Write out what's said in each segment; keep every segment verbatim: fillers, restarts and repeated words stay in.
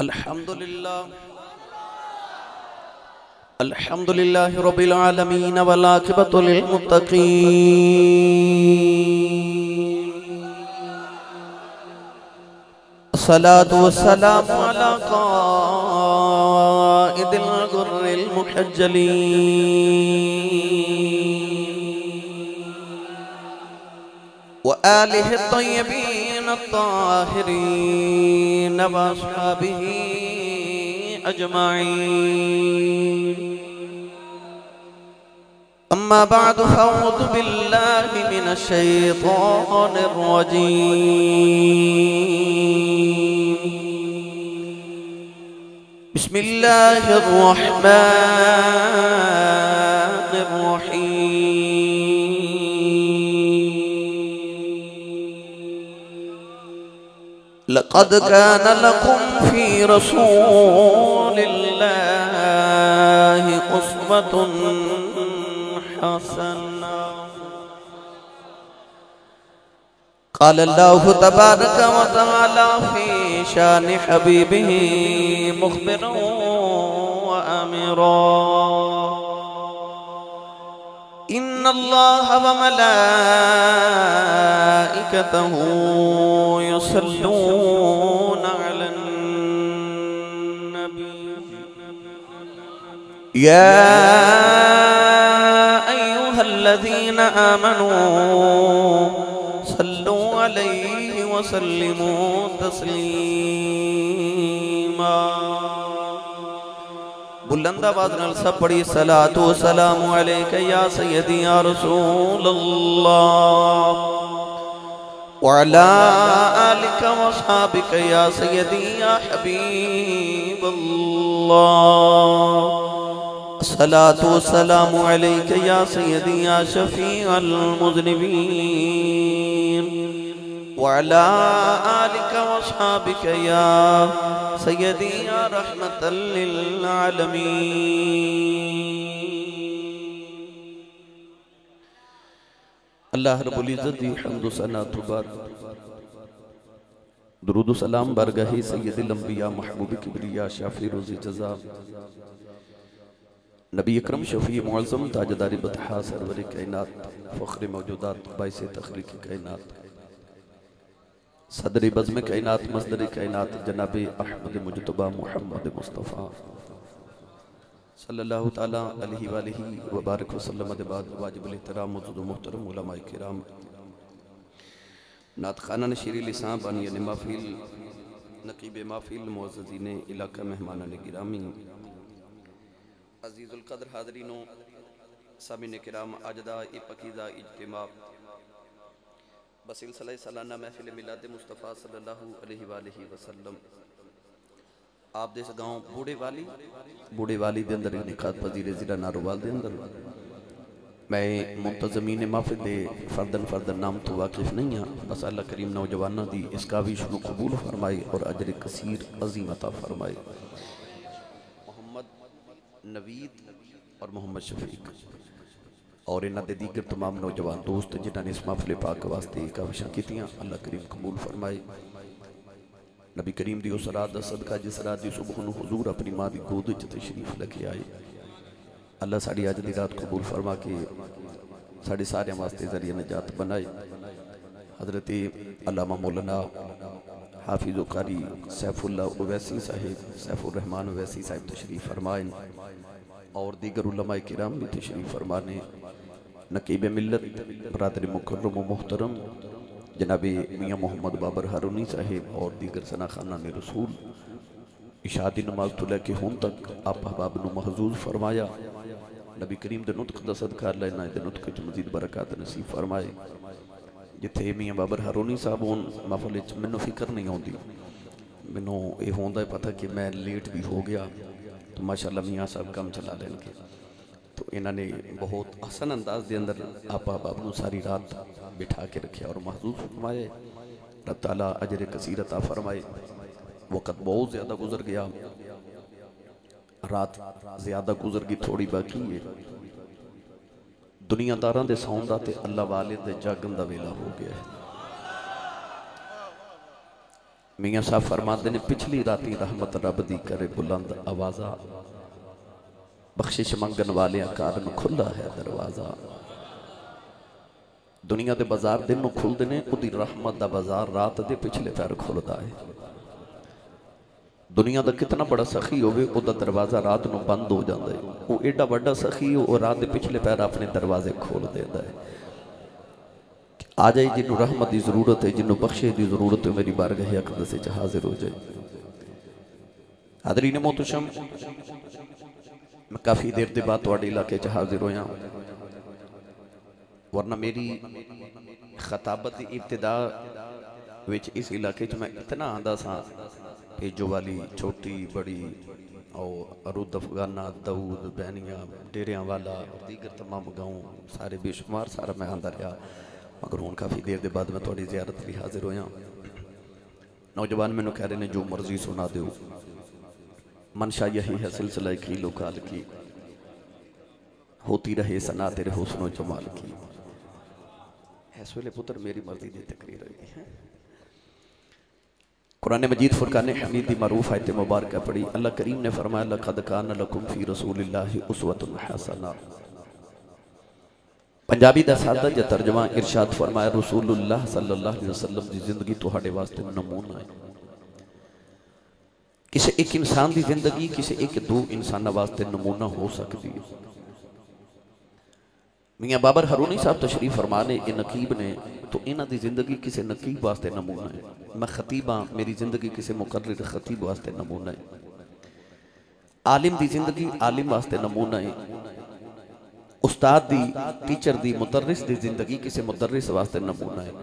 अल्हम्दुलिल्लाह अल्हम्दुलिल्लाहि रब्बिल आलमीन वल आक़िबतु लिल मुत्तक़ीन अस्सलातु वस्सलामु अला क़ाइदिल गुर्रिल मुहज्जलीन व आलिहि तय्यबीन अत्ताहिरीन व अस्हाबिही अजमाईन। अम्मा बादु फअऊज़ु बिल्लाहि मिनश शैतानिर रजीम। बिस्मिल्लाहिर रहमानिर रहीम। लक़द कान लकुम फ़ी रसूलिल्लाहि उस्वतुन हसना। क़ाल अल्लाहु तबारक व तआला फ़ी शानि हबीबिही मुख़बिरन व आमिरा। इन्नल्लाह व मलाइकतहू युसल्लूना अलन नबी। या अय्युहल्लज़ीना आमनू सल्लू अलैहि व सल्लिमू तस्लीमा। बुलंद आवाज़ नाल सब पढ़ी सलातु व सलामु अलैका या सय्यदी या रसूलल्लाह व अला आलिका व अस्हाबिका या सय्यदी या हबीबल्लाह। सलातु व सलामु अलैका या सय्यदी या शफीअल मुज़निबीन व अला आलिका व अस्हाबिका या सय्यदी या रहमतल लिल आलमीन। अल्लाह रब्बुल इज़्ज़त दी हम्द व सना तुबार दुरूद व सलाम बरगाहे सय्यदुल अंबिया महबूब किबरिया शाफी रोज़ी जज़ा नबी अकरम शफी मुअज़्ज़म ताजदारी बतहा सरवर कायनात फ़ख्र मौजूदात बाइस तख़लीक़ कायनात सदर बज़्म कायनात मसदर कायनात जनाब अहमद मुजतबा मुहम्मद मुस्तफ़ा सल्लल्लाहु ताला अलैहि व आलिहि व बारक वसल्लम के बाद वाजिबुल एहतराम मौजूद मुहतरम उलमाए किराम नात खाना नशीरी लिसां बानियान महफिल नकीब महफिल मुअज़्ज़ज़ीन इलाका मेहमानान गिरामी अज़ीज़ुल क़द्र हाज़रीनों सामीन किराम आजदा ए पकीज़ा इज्तिमा बसिलसिला सालाना महफिल मिलाद मुस्तफ़ा सल्लल्लाहु अलैहि वालिहि वसल्लम आप दे गाँव बूढ़े वाली बूढ़े वाली दे अंदर निकात पजीरे ज़िला नारोवाल दे अंदर मैं मुंतज़मीन महफिल दे फर्दन फर्दन नाम तो वाकिफ़ नहीं हाँ। बस अल्लाह करीम नौजवाना दी इसका भी शुरू कबूल फरमाए और अजर कसीर अज़ीम अता फरमाए। मोहम्मद नवीद और मोहम्मद शफीक और इन्हों के दीगर तमाम नौजवान दोस्त जिन्होंने इस महफिल पाक वास्ते काविशां कीतियां अल्लाह करीम कबूल फरमाए। नबी करीम दी उस रात दा सदका जिस रात दी सुबह नूं हुजूर अपनी माँ की गोद विच तशरीफ लेके आए। अल्लाह साड़ी अज दी रात कबूल फरमा के साढ़े सारे वास्ते जरिए निजात बनाए। हज़रत अल्लामा मौलाना हाफिज़ कारी सैफुल्लाह उवैसी साहिब सैफुर रहमान उवैसी साहिब तशरीफ फरमाए और दीगर उलमाए किराम भी तशरीफ फरमाने। नकीब मिल्लत बरादरी मुकर्रम व मुहतरम जनाब मियाँ मोहम्मद बाबर हारूनी साहिब और दीगर सना खाना ने रसूल इशादी नमाज तो लैके हुण तक आप अहबाब नूं महजूज फरमाया। नबी करीम दे नुतक दा सदका अल्लाह इन्हां दे नुतक च मजीद बरकत नसीब फरमाए। जिथे मियाँ बाबर हारूनी साहब होन महफिल च मैनूं फिक्र नहीं आउंदी, मैनूं ये होंदा पता कि मैं लेट भी हो गया तो माशाअल्लाह मियाँ साहब काम चला लेंगे। तो इन्होंने बहुत हसन अंदाज के अंदर आप अहबाब नूं सारी रात बिठा के रखे और महजूज फरमाए। रब ताला अजर कसीर अता फरमाए। वक़्त बहुत ज़्यादा गुजर गया, रात ज़्यादा गुजर गई, थोड़ी बाकी है। दुनियादारां दे सौण दा ते अल्लाह वाले दे जागन दा वेला हो गया है। मियाँ साहब फरमाते ने पिछली राती रहमत रब दी करे बुलंद आवाज़ा, बख्शिश मंगन वाले कारण खुला है दरवाज़ा। दुनिया के बाजार दिन में खुलते हैं, उदी रहमत का बाजार रात के पिछले पैर खुलता है। दुनिया का कितना बड़ा सखी होवे उदा दरवाज़ा रात को बंद हो जाता है, वो एडा बड़ा सखी वो रात के पिछले पैर अपने दरवाजे खोल देता है। आ जाए जिन्हों रहमत की जरूरत है, जिन्हों बख्शे की जरूरत है, मेरी बारगाह अक़दस च हाजिर हो जाए। हाज़रीन मोहतरम, मैं काफ़ी देर के बाद तुहाडे इलाके च हाजिर होया, वरना मेरी खताबत की इब्तिदा विच इस इलाके च मैं इतना आंदा सा, पेजो वाली छोटी बड़ी और रुद अफगाना दाऊद बैनिया डेरियां वाला दीगर तमाम गाँव सारे बेशुमार सारा मैं आंदा रहा, मगर हूँ काफ़ी देर के बाद मैं थोड़ी ज़ियारत भी हाजिर होया। नौजवान मैंने कह रहे हैं जो मर्जी सुना दो, मनशा यही है सिलसिला खीलो काल की, होती रहे सना तेरे हुस्नो जमाल की। इस वेले पुत्र मेरी मर्जी की तकरीर हुई है। कुरान मजीद फुरकान हमीद की मरूफ आयत मुबारक पढ़ी। अल्लाह करीम ने फरमाया लक़द कान लकुम फ़ी रसूलिल्लाहि उस्वतुन हसना। पंजाबी का सादा ज तर्जमा इरशाद फरमाया रसूलुल्लाह सल्लल्लाहु अलैहि वसल्लम की जिंदगी तुहाडे वास्ते नमूना है। किसी एक इंसान की जिंदगी किसी एक दो इंसानों वास्ते नमूना हो सकती है। मियाँ बाबर हरूनी साहब तशरीफ फरमा ने ये नकीब ने, तो इन्हों की जिंदगी किसी नकीब वास्ते नमूना है। मैं खतीब हाँ, मेरी जिंदगी किसी मुकर्रिर खतीब वास्ते नमूना है। आलिम की जिंदगी आलिम वास्ते नमूना है। उस्ताद दी टीचर दी मुदर्रिस दी जिंदगी किसी मुदर्रिस वास्ते नमूना है।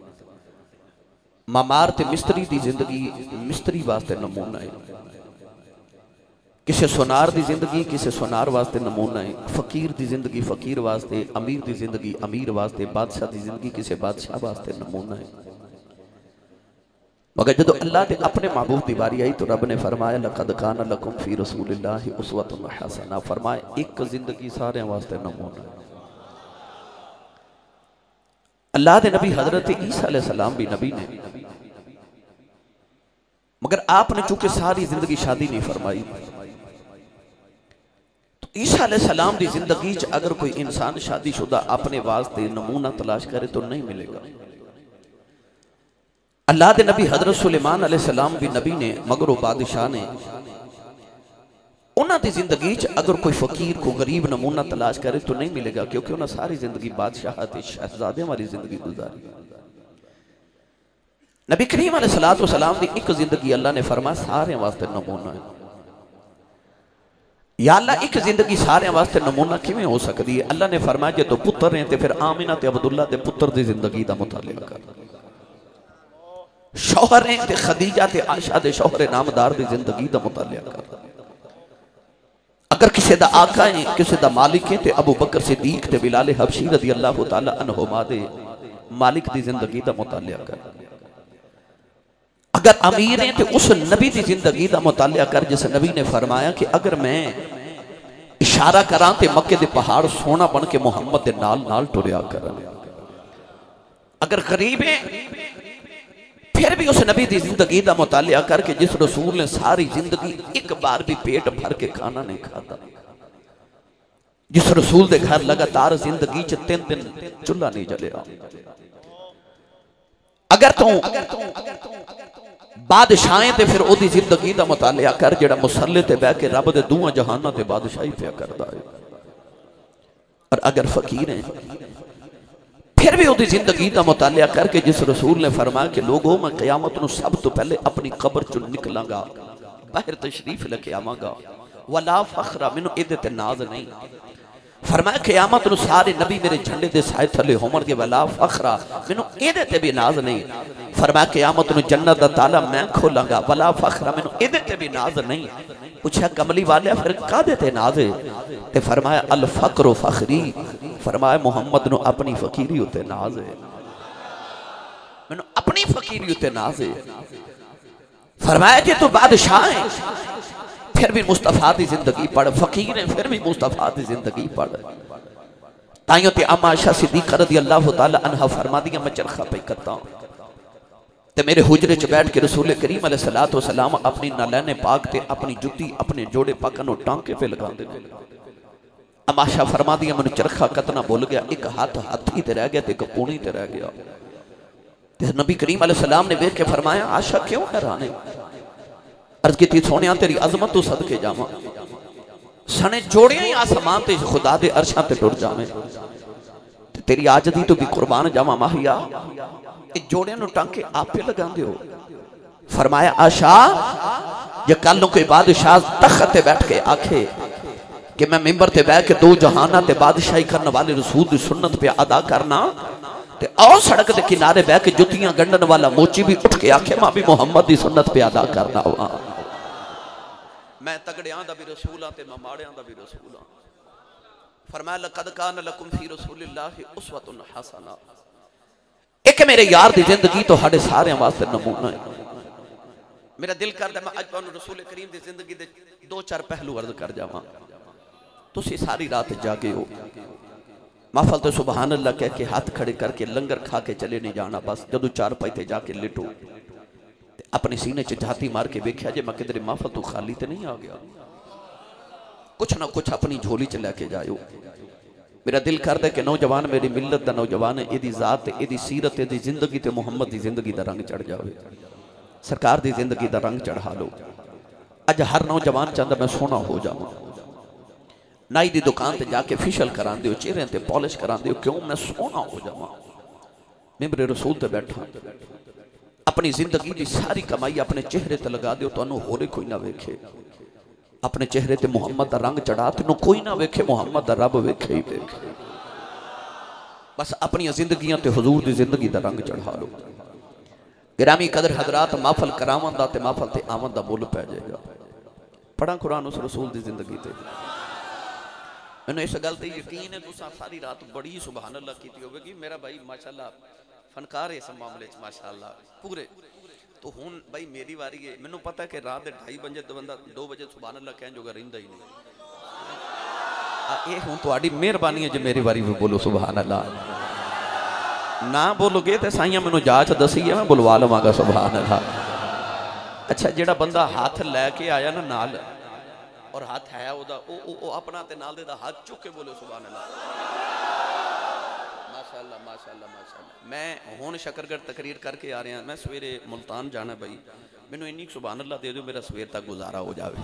मामार ते मिस्त्री दी जिंदगी मिस्त्री वास्ते नमूना है। किसी सुनार दी जिंदगी किसी सुनार वास्ते नमूना है। फकीर दी जिंदगी फकीर वास्ते, अमीर दी जिंदगी अमीर वास्ते, बादशाह दी जिंदगी किसी बादशाह वास्ते नमूना है। मगर जदों अल्लाह के अपने महबूब की बारी आई तो रब ने फरमाया लक़द कान लकुम फ़ी रसूलिल्लाहि उस्वतुन हसना। फरमाया एक जिंदगी सारे वास्ते नमूना है। अल्लाह के नबी हजरत ईसा अलैहिस्सलाम भी नबी ने, मगर आपने चूंकि सारी जिंदगी शादी नहीं फरमाई, तो ईसा अलैहिस्सलाम की जिंदगी च अगर कोई इंसान शादीशुदा अपने वास्ते नमूना तलाश करे तो नहीं मिलेगा। अल्लाह के नबी हजरत सुलेमान अलैहिस्सलाम भी नबी ने, मगर वो बादशाह ने। उन्होंने जिंदगी च अगर कोई फकीर को गरीब नमूना तलाश करे तो नहीं मिलेगा, क्योंकि उन्हें सारी जिंदगी बादशाह शहजादे वाली जिंदगी गुजारी। नबी करीम अलैहिस्सलातु वस्सलाम की एक जिंदगी अल्लाह ने फरमाया सारे वास्ते नमूना है। या अल्लाह एक जिंदगी सारे वास्ते नमूना किवें हो सकती है? अल्लाह ने फरमाया जे तो पुत्र है तो फिर आमिना ते अब्दुल्ला के पुत्र की जिंदगी का मुतालिका कर। शौहर है ते खदीजा ते आयशा दे शौहर नामदार की जिंदगी का मुतालिका कर। अगर किसी का आका है किसी का मालिक है तो अबू बकर सिद्दीक ते बिलाल हबशी रज़ी अल्लाह तआला अन्हुमा दे मालिक की जिंदगी का मुतालिका कर। अगर अमीर है तो उस नबी की जिंदगी का मुतालिया कर जिस नबी ने फरमाया कि अगर मैं इशारा करा तो मक्के के पहाड़ सोना बन के मुहम्मद के नाल नाल टुरिया कर। अगर गरीब है फिर भी उस नबी की जिंदगी का मुतालिया करके जिस रसूल ने सारी जिंदगी एक बार भी पेट भर के खाना नहीं खाता, जिस रसूल के घर लगातार जिंदगी च तीन दिन चूल्हा नहीं जलिया। अगर तू बादशाहें ते फिर ओदी जिंदगी का मुतालिया कर जेड़ा मुसल्ले ते बह के रब दे दूआं जहानां ते बादशाही पिया करदा है। और अगर फकीर है फिर भी ओदी जिंदगी का मुतालिया करके जिस रसूल ने फरमाया कि लोगों मैं क़यामत नूं सब तो पहले अपनी कब्र चो निकलांगा, बाहर तशरीफ लेके आवांगा, वला फखरा मैनू इहदे ते नाज नहीं। फरमाया क़यामत नूं सारे नबी मेरे झंडे दे साए थले होवणगे, वला फखरा मैनू इहदे ते भी नाज नहीं। फरमाया क़यामत नूं जन्नत दा ताला मैं खोलांगा, वला फखरा मैनू इहदे ते भी नाज नहीं। पूछा कमली वाले फिर कादे ते नाज है? ते फरमाया अल फक्र फखरी। फरमाया मुहम्मद नूं अपनी फकीरी उत्ते नाज है, मैनू अपनी फकीरी उत्ते नाज है। फरमाया जे तू बादशाह है फिर भी मुस्तफा की जिंदगी पढ़, फकीर है फिर भी मुस्तफा की जिंदगी पढ़। ताइयों ते अम्मा आयशा सिद्दीक़ा रज़ी अल्लाह तआला अन्हा फरमा दिया मैं चरखा पे करता ते मेरे हुजरे च बैठ के रसूल करीम अलैहिस्सलातु वस्सलाम अपनी नालैने पाक ते अपनी जुत्ती अपने जोड़े पाकां नूं टांके पे लगांदे ने। अमाशा फरमा दिया मैनूं चरखा कतना भुल गया, एक हाथ हाथी ते रह गया ते एक कूणी ते रह गया। ते नबी करीम अलैहिस्सलाम ने वेख के फरमाया आशा क्यों हैरान है? अर्ज की सोनिया तेरी अजमत तू सदके जावां, सने जोड़ियां ही आसमान ते खुदा दे अरशां ते टुर जावें, तेरी आजदी तो भी कुर्बान जावां माहिया, ये जोड़ियां नूं टांके आपे लगांदे हो। फरमाया आशा जे कल कोई बादशाह तख्त ते बैठ के आखे कि मैं मिंबर ते बैठ के दो जहाना ते बादशाही करने वाले रसूल दी सुन्नत पे अदा करना, ते आओ सड़क के किनारे बह के जुतियां गंढन वाला मोची भी उठ के आखे मैं भी मुहम्मद दी सुन्नत पे अदा करना वा। मैं तगड़ियां दा भी रसूल हां ते मैं माड़ियां दा भी रसूल हां। फरमाया लक़द कान लकुम फी रसूलिल्लाहि उस्वतुन हसना, एक मेरे यार दी जिंदगी तो साडे सारे वास्ते नमूना है। मेरा दिल करदा मैं अज तुहानू रसूल करीम दी जिंदगी दे दो चार पहलू अर्ज कर जावां। तुसी सारी रात जागे हो, महफल तो सुबहान अल्लाह कह के हाथ खड़े करके लंगर खा के चले नहीं जाना, बस जदों चार पाई जाके लिटो अपने सीने च झाती मार के वेख्या जे मैं किधरे महफल तो खाली तो नहीं आ गया, कुछ ना कुछ अपनी झोली च लैके जाओ। मेरा दिल करदा कि नौजवान मेरी मिलत का नौजवान है, इहदी जात इहदी सीरत इहदी जिंदगी ते मुहम्मद की जिंदगी का रंग चढ़ जाए, सरकार की जिंदगी का रंग चढ़ा लो। अज हर नौजवान चाहता मैं सोना हो जावां, नाई की दुकान पर जाके फिशल करा दो, चेहरे ते पॉलिश करा दो, क्यों मैं सोना हो जावां, मिंबरे रसूल ते बैठा, अपनी जिंदगी की सारी कमाई अपने चेहरे ते लगा दो, तुहानू होरे कोई ना वेखे, अपने चेहरे ते मुहम्मद का रंग चढ़ा, तेनों कोई ना वेखे, मुहम्मद का रब वेखे ही वेखे। बस अपनी जिंदगियां ते हुजूर की जिंदगी का रंग चढ़ा लो। गिरामी कदर हजरात महफल करावन दा ते महफल ते आवन दा मुल पै जाएगा। पढ़ा कुरान उस रसूल की जिंदगी ते, मैंने इस गल ते यकीन है तुसां सारी रात बड़ी सुबहान अल्लाह की होगी। मेरा भाई माशाअल्लाह फनकार है इस मामले च माशाअल्लाह पूरे। तो हुण भाई मेरी वारी है, मैनू पता है कि रात के ढाई बजे तो बंदा दो बजे सुबहान अल्लाह कहन जोगा रहिंदा ही नहीं। ये हुण तुहाडी मेहरबानी है जे मेरी वारी भी बोलो सुबहान अल्लाह, ना बोलोगे तो साइयां मैनू जाच दसी है, मैं बुलवा लवांगा सुबहान अल्लाह। अच्छा जेड़ा बंदा हाथ लैके आया ना नाल और हाथ है ओदा ओ ओ, ओ अपना ते नाल दे दा हाथ चुक के बोलो सुभान अल्लाह, माशाअल्लाह माशाअल्लाह माशाअल्लाह। मैं हुण शकरगढ़ तकरीर करके आ रहा, मैं सवेरे मुल्तान जाना भाई, मैनू इन्नी सुभान अल्लाह दे दो मेरा सवेर तक गुजारा हो जाए।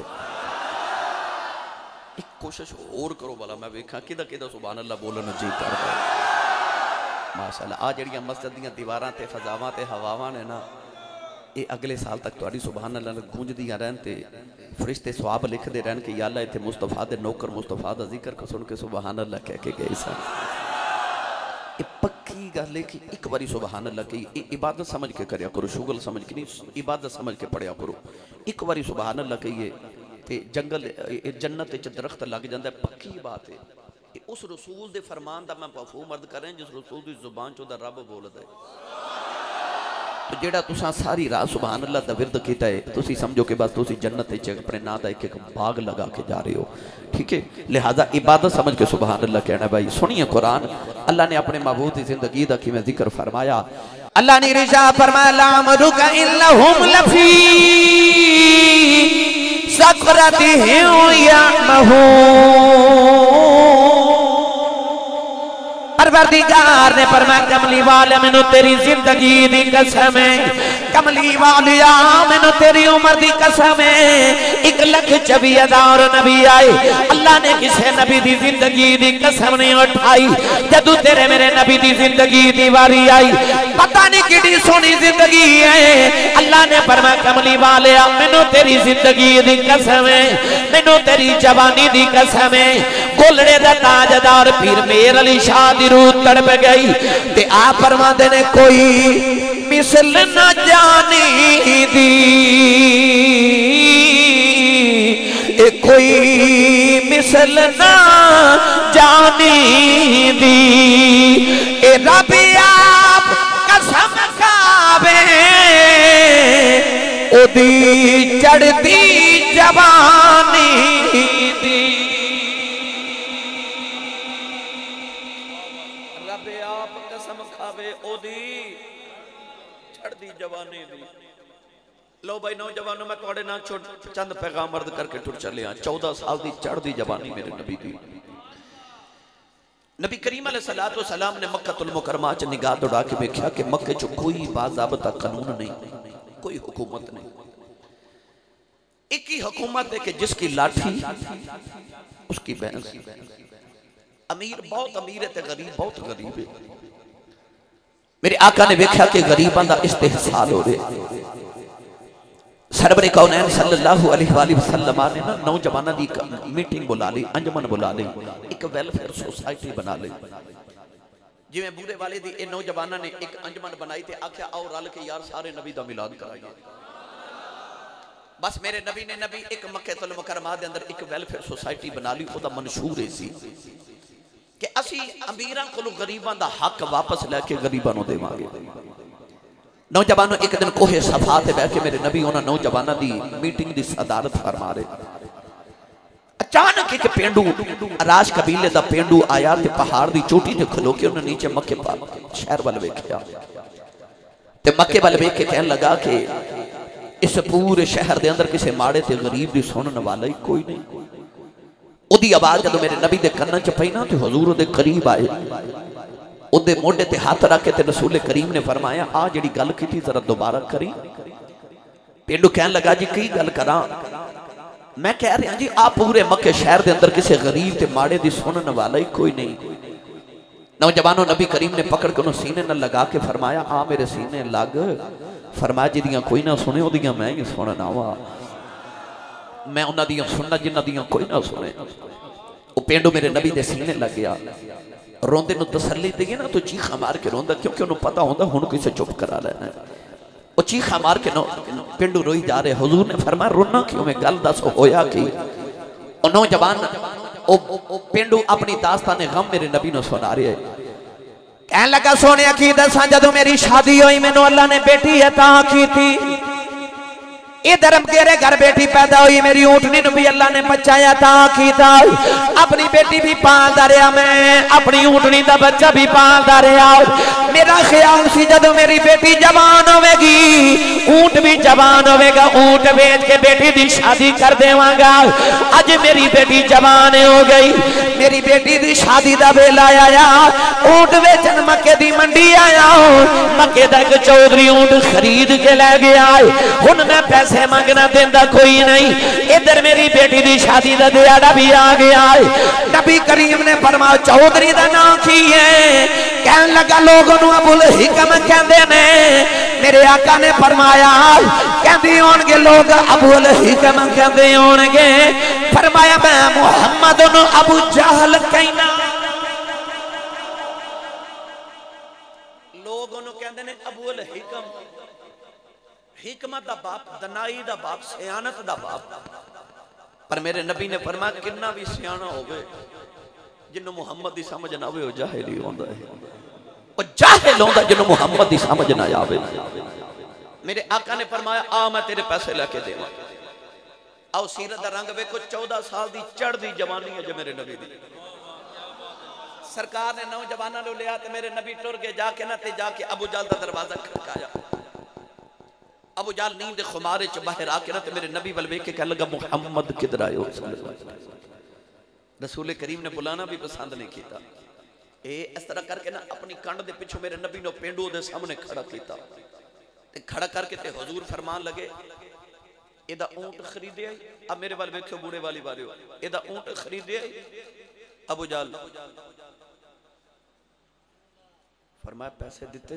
एक कोशिश होर करो भला मैं वेखा किदा किदा सुभान अल्लाह बोलन जी करदा माशाअल्लाह। आ जड़ियां मस्जिद दीयां दीवारां ते फजावां ते हवावां ने ना, ये अगले साल तक तुहाडी सुभान अल्लाह गूंजदियां रहन ते फरिश्ते सवाब लिखते रहन कि या अल्लाह इत्थे मुस्तफा दे नौकर मुस्तफा दा जिक्र को सुन के सुभान अल्लाह कह के गए सन। ये पक्की गल है कि एक बारी सुभान अल्लाह की इबादत समझ के करया करो, शुगल समझ के नहीं, इबादत समझ के पढ़िया करो। एक बारी सुभान अल्लाह कहिए ते जंगल जन्नत च दरख्त लग जाता है, पक्की बात है। उस रसूल दे फरमान दा मैं मफहूम अर्ज कर रहा जिस रसूल की जुबान चो दा रब बोलदा है। तो जेड़ा तुसां सारी रात सुभान अल्लाह दा विरद कीता है, तुसी समझो कि बस तुसी जन्नत च अपने नाम दा एक एक बाग लगा के जा रहे हो, ठीक है। लिहाजा इबादत समझ के सुभान अल्लाह कहना। भाई सुनिए कुरान, अल्लाह ने अपने महबूब की जिंदगी दा किवें जिक्र फरमाया। अल्लाह ने इरशाद फरमाया ला अमरुका इन्नहुम लफी सकरतिहिम यअमहून। परवरदिगार ने फरमाया कमली वाले मैनू तेरी जिंदगी दी कसम है, कमली वालिया मैनू तेरी उम्र दी कसम है। एक लख चौबी हजार नबी आए, अल्लाह ने किसी नबी दी जिंदगी दी कसम नहीं उठाई। जदू तेरे मेरे नबी दी जिंदगी दी वारी आई, पता नहीं कितनी सोहनी जिंदगी है, अल्लाह ने फरमाया कमली वालिया मैनू तेरी जिंदगी दी कसम है, मैनू तेरी जवानी दी कसम है। गोलड़े दा ताजदार पीर मेर अली शाह दी रूह तड़प गई ते आप फरमाते ने कोई मिसल न जानी दी, ए कोई मिसल न जानी दी, ए रब आप कसम खावे ओदी चढ़ती जवानी दी। चढ़ती जवानी दी। लो भाई नौजवानों, मैं थोड़े नाल चंद पैगाम अर्ज करके टुर चले। चौदह साल की चढ़ती जवानी मेरे नबी दी। नबी करीम अलैहिस्सलातु वस्सलाम ने मक्कतुल मुकरमा च निगाह दौड़ा के देखा कि मक्के च कोई बाज़ाबता कानून नहीं, कोई हुकूमत नहीं। एक ही हुकूमत है कि जिसकी लाठी उसकी भैंस। अमीर बहुत अमीर है, गरीब बहुत गरीब है। मेरे आका ने देखा कि गरीबां दा इस्तेहसाल हो रहा। सरवरे कौनैन सल्लल्लाहु अलैहि वसल्लम ने ना नौजवानों की मीटिंग बुला ली, अंजमन बुला ली, एक वेलफेयर सोसाइटी बना ली। जिवें बूढ़े वाले दी ए नौजवानों ने एक अंजमन बनाई ते आख्या आओ रल के यार सारे नबी दा मिलाद कराइए। बस मेरे नबी ने नबी एक मक्कतुल मुकरमा दे अंदर एक वेलफेयर सोसाइटी बना ली। ओदा मंशूर है सी कि असी अमीरां कोलों गरीबां दा हक वापस लैके गरीबां नूं देवांगे। नौजवानों एक दिन कोहे सफा ते बैठ के मेरे नबी उन्हां नौजवानों दी मीटिंग दी सदारत फरमा रहे। अचानक एक पेंडू राज कबीले दा पेंडू आया ते पहाड़ दी चोटी ते खलो के उन्हें नीचे मक्के शहर वाल वेख्या ते मक्के वाल वेख के कहन लगा कि इस पूरे शहर दे अंदर किसी माड़े ते गरीब दी सुनने वाला ही कोई नहीं। उदी आवाज जब मेरे नबी दे कन्नां च पई ना ते हुजूर दे करीब आए, उदे मोढे ते हाथ रख के ते रसूल करीम ने फरमाया आ जिहड़ी गल कीती जरा दोबारा करी। पेंडू कहन लगा जी की गल करा? मैं कह रहा जी आ पूरे मक्के शहर दे अंदर किसी गरीब ते माड़े दी सुनने वाला ही कोई नहीं। नौजवानों नबी करीम ने पकड़ के उन्हें सीने न लगा के फरमाया आ मेरे सीने लग। फरमाया जिदियां कोई ना सुने उदियां मैं ही सुनना वा, मैं उन्हां दियां सुनना जिन्हां दियां कोई ना सुने। वो पेंडू मेरे नबी दे सीने लग गया। रोंदे नूं तसल्ली देइए ना तो चीखा मार के रोंदा, क्योंकि उन्हें पता होंदा हुण किसे चुप करा लेना। वो चीखा मार के पेंडू रोई जा रहे। हुजूर ने फरमाया रोना क्यों? मैं गल दस होया कि नौजवान ओ पेंडू अपनी दास्तान गम मेरे नबी नूं सुना रहे। कहन लगा सोने की दसा जदों मेरी शादी हुई मैनू अल्लाह ने बेटी अता की थी। इधर मेरे घर बेटी पैदा हुई, मेरी ऊँटनी नूं भी अल्लाह ने बचाया था कीता। अपनी बेटी भी पालदा रहा, मैं अपनी ऊँटनी दा बच्चा भी पालदा रहा। मेरा ख्याल सी जदों मेरी बेटी जवान होवेगी ऊँट भी जवान होवेगा, ऊँट बेच के बेटी दी शादी कर देवांगा। अज मेरी बेटी जवान हो गई, मेरी बेटी दी शादी दा वेला आया, ऊँट बेचन मक्के दी मंडी आया। मक्के दा एक चौधरी ऊँट खरीद के लै गया। हुण मैं पैसे मंगना देंदा कोई नहीं, इधर मेरी बेटी की शादी का दिहाड़ा भी आ गया है। नबी करीम ने फरमाया चौधरी का नाम की है? कहन लगा लोगों को अबुल हिकम कहते ने। मेरे आका ने फरमाया कहते होंगे लोग अबुल हिकम कहते होंगे। फरमाया मैं मुहम्मद नूं अबू जहल कहना। लोग उन्होंने कहते ने अबुल हिकम, हिकमत दा बाप, दनाई दा बाप, सियानत दा बाप। पर मेरे नबी ने फरमाया किन्ना भी सियाना होवे जिन्हों मुहम्मद दी समझ ना आवे, जाहिल ही होंदा है। वो जाहिल होंदा जिन्हों मुहम्मद दी समझ ना आवे। मेरे आका ने फरमाया आ मैं तेरे पैसे लेके देवां। आओ सीरत दा रंग वेखो, चौदह साल दी चढ़दी जवानी है जो मेरे नबी दी। सरकार ने नौजवानों को लिया ते मेरे नबी टुर के जाके ना ते जाके अबू जहल दा दरवाजा खड़काया। अबू जहल नींद खुमारे च बाहर आके ना ते मेरे नबी वल वेख के कह लगा मुहम्मद किधर आए हो? रसूल करीम ने बुलाना भी पसंद नहीं किया। ए इस तरह करके ना अपनी कंड दे पिछों मेरे नबी ने पेंडू दे सामने खड़ा किया ते खड़ा करके ते हुजूर फरमान लगे एदा ऊंट खरीदे। अब मेरे वाल वेखो बूढ़े वाली वाले एदा ऊंट खरीदे। अबू जहल फरमाया पैसे दिते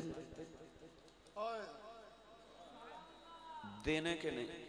देने के नहीं।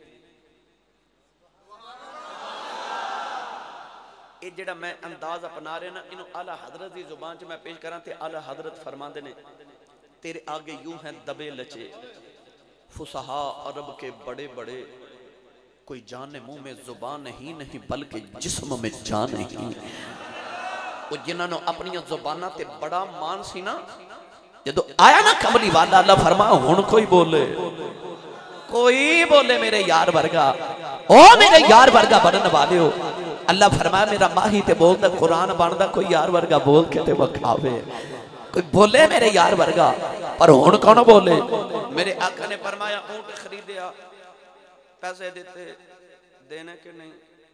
ये जेड़ा मैं अंदाज अपना रहा ना इन्हों आला हजरत की जुबान च मैं पेश करा ते आला हजरत फरमाते ने तेरे आगे यूं हैं दबे लचे फुसहा अरब के बड़े बड़े, कोई जाने मुंह में जुबान नहीं नहीं बल्कि जिस्म में जान नहीं। वो जिन्होंने अपनी जुबाना ते बड़ा मान सी ना, जदों आया ना कमली वाला अल्लाह फरमा हुण कोई बोले, कोई बोले मेरे यार वर्गा, ओ मेरे यार वर्गा बनने वाले हो। अल्लाह फरमाया मेरा माही ते बोलदा कुरान बनदा, कोई यार वर्गा बोल के ते वखावे। कोई बोले मेरे यार वर्गा, पर हुण कौन बोले। मेरे आका ने फरमाया ऊंट खरीदया, पैसे देते, देने के नहीं।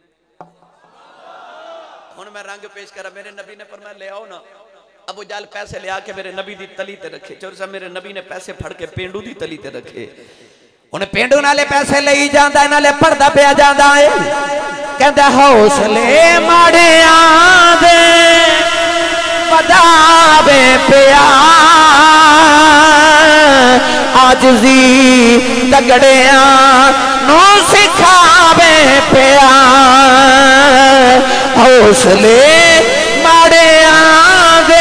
हुण मैं रंग पेश करा, मेरे नबी ने फरमाया ले आओ ना। अबू जहल पैसे ले आके मेरे नबी दी तली ते रखे। चोर साहब मेरे नबी ने पैसे फड़ के पेंडू दी तली ते रखे। उन्हें पेंडू नाले पैसे ले जांदा, नाले पढ़दा पिया जांदा है। कहंदा हौसले माड़े आंदे वधावे पिया, आजजी तगड़ियां नू सिखावे पिया। हौसले माड़े आंदे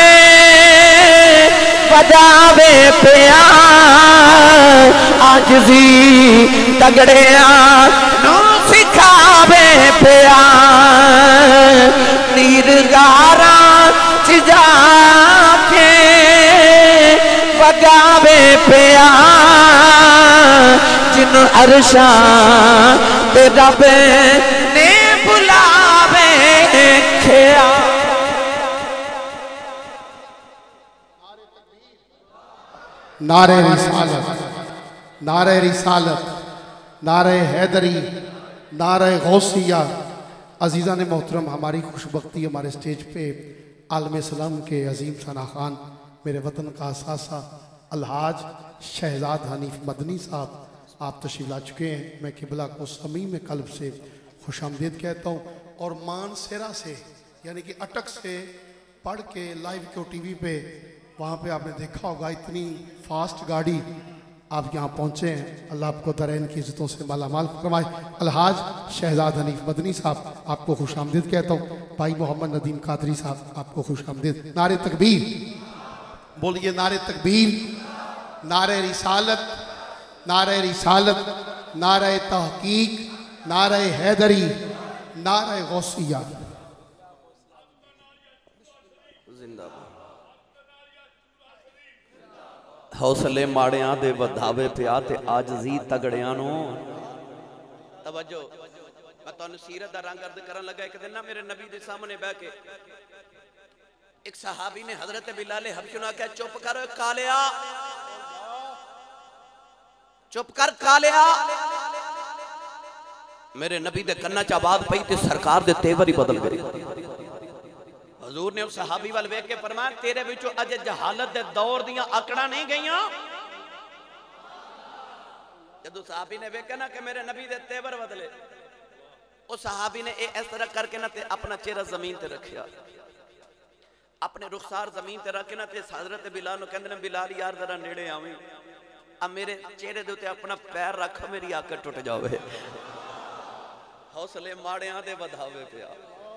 वधावे पिया, आजजी तगड़ियां नू सिखावे पिया। नीर गारा च जाके वगावे पिया, जिन अरशा ते रब ने बुलावे खिया। नारे रिसालत, नारे रिसालत, नारे हैदरी, नारे गौसिया। अजीज़ा ने मोहतरम, हमारी खुशबख्ती हमारे स्टेज पे आलम सलाम के अजीम सना खान, मेरे वतन का असासा अलहाज शहजाद हनीफ मदनी साहब, आप तशरीफ ला चुके हैं। मैं किबला को समीम कल्ब से खुश आमदीद कहता हूँ। और मानसेरा से यानी कि अटक से पढ़ के लाइव क्यों टी वी पे, वहाँ पे आपने देखा होगा इतनी फास्ट गाड़ी आप यहाँ पहुँचे हैं। अल्लाह आपको दरैन की इज़्ज़तों से माला माल फरमाए। अलहाज शहजाद हनीफ मदनी साहब, आपको खुश आमदीद कहता हूँ। भाई मोहम्मद नदीम कादरी साहब, आपको खुश आमदीद। नारे तकबीर बोलिए, नारे तकबीर, नारे रिसालत, नारे रिसालत, नारे तहकीक, नारे हैदरी, नारे गौसिया। हौसले माड़ियां दे वधावे पिया ते आजजी तगड़ियां नू। तवज्जो, मैं तुहानू सीरत दा रंग अर्द करन लगा। एक दिन ना मेरे नबी दे सामने बैठ के एक सहाबी ने हजरत बिलाल हबशी नू आख्या चुप कर कालिया, चुप कर कालिया। मेरे नबी दे कन्ना च आवाज पई ते सरकार दे तेवर ही बदल गए। हजूर ने उस सहाबी वाल वेख के फरमाया तेरे विचों अजे जहालत दे दौर दियां आकड़ा नहीं गईयां। जदों सहाबी ने वेखा ना कि मेरे नबी दे तेवर बदले, उस सहाबी ने ए इस तरह करके ना ते अपना चेहरा जमीन ते रखिया, अपने रुखसार जमीन ते रख के ना ते हजरत बिलाल नूं कहंदे ने बिलाल यार जरा नेड़े आवीं, अब मेरे चेहरे दे उत्ते अपना पैर रख, मेरी आकड़ टुट जावे। हौसले माड़ियां दे वधावे पिया।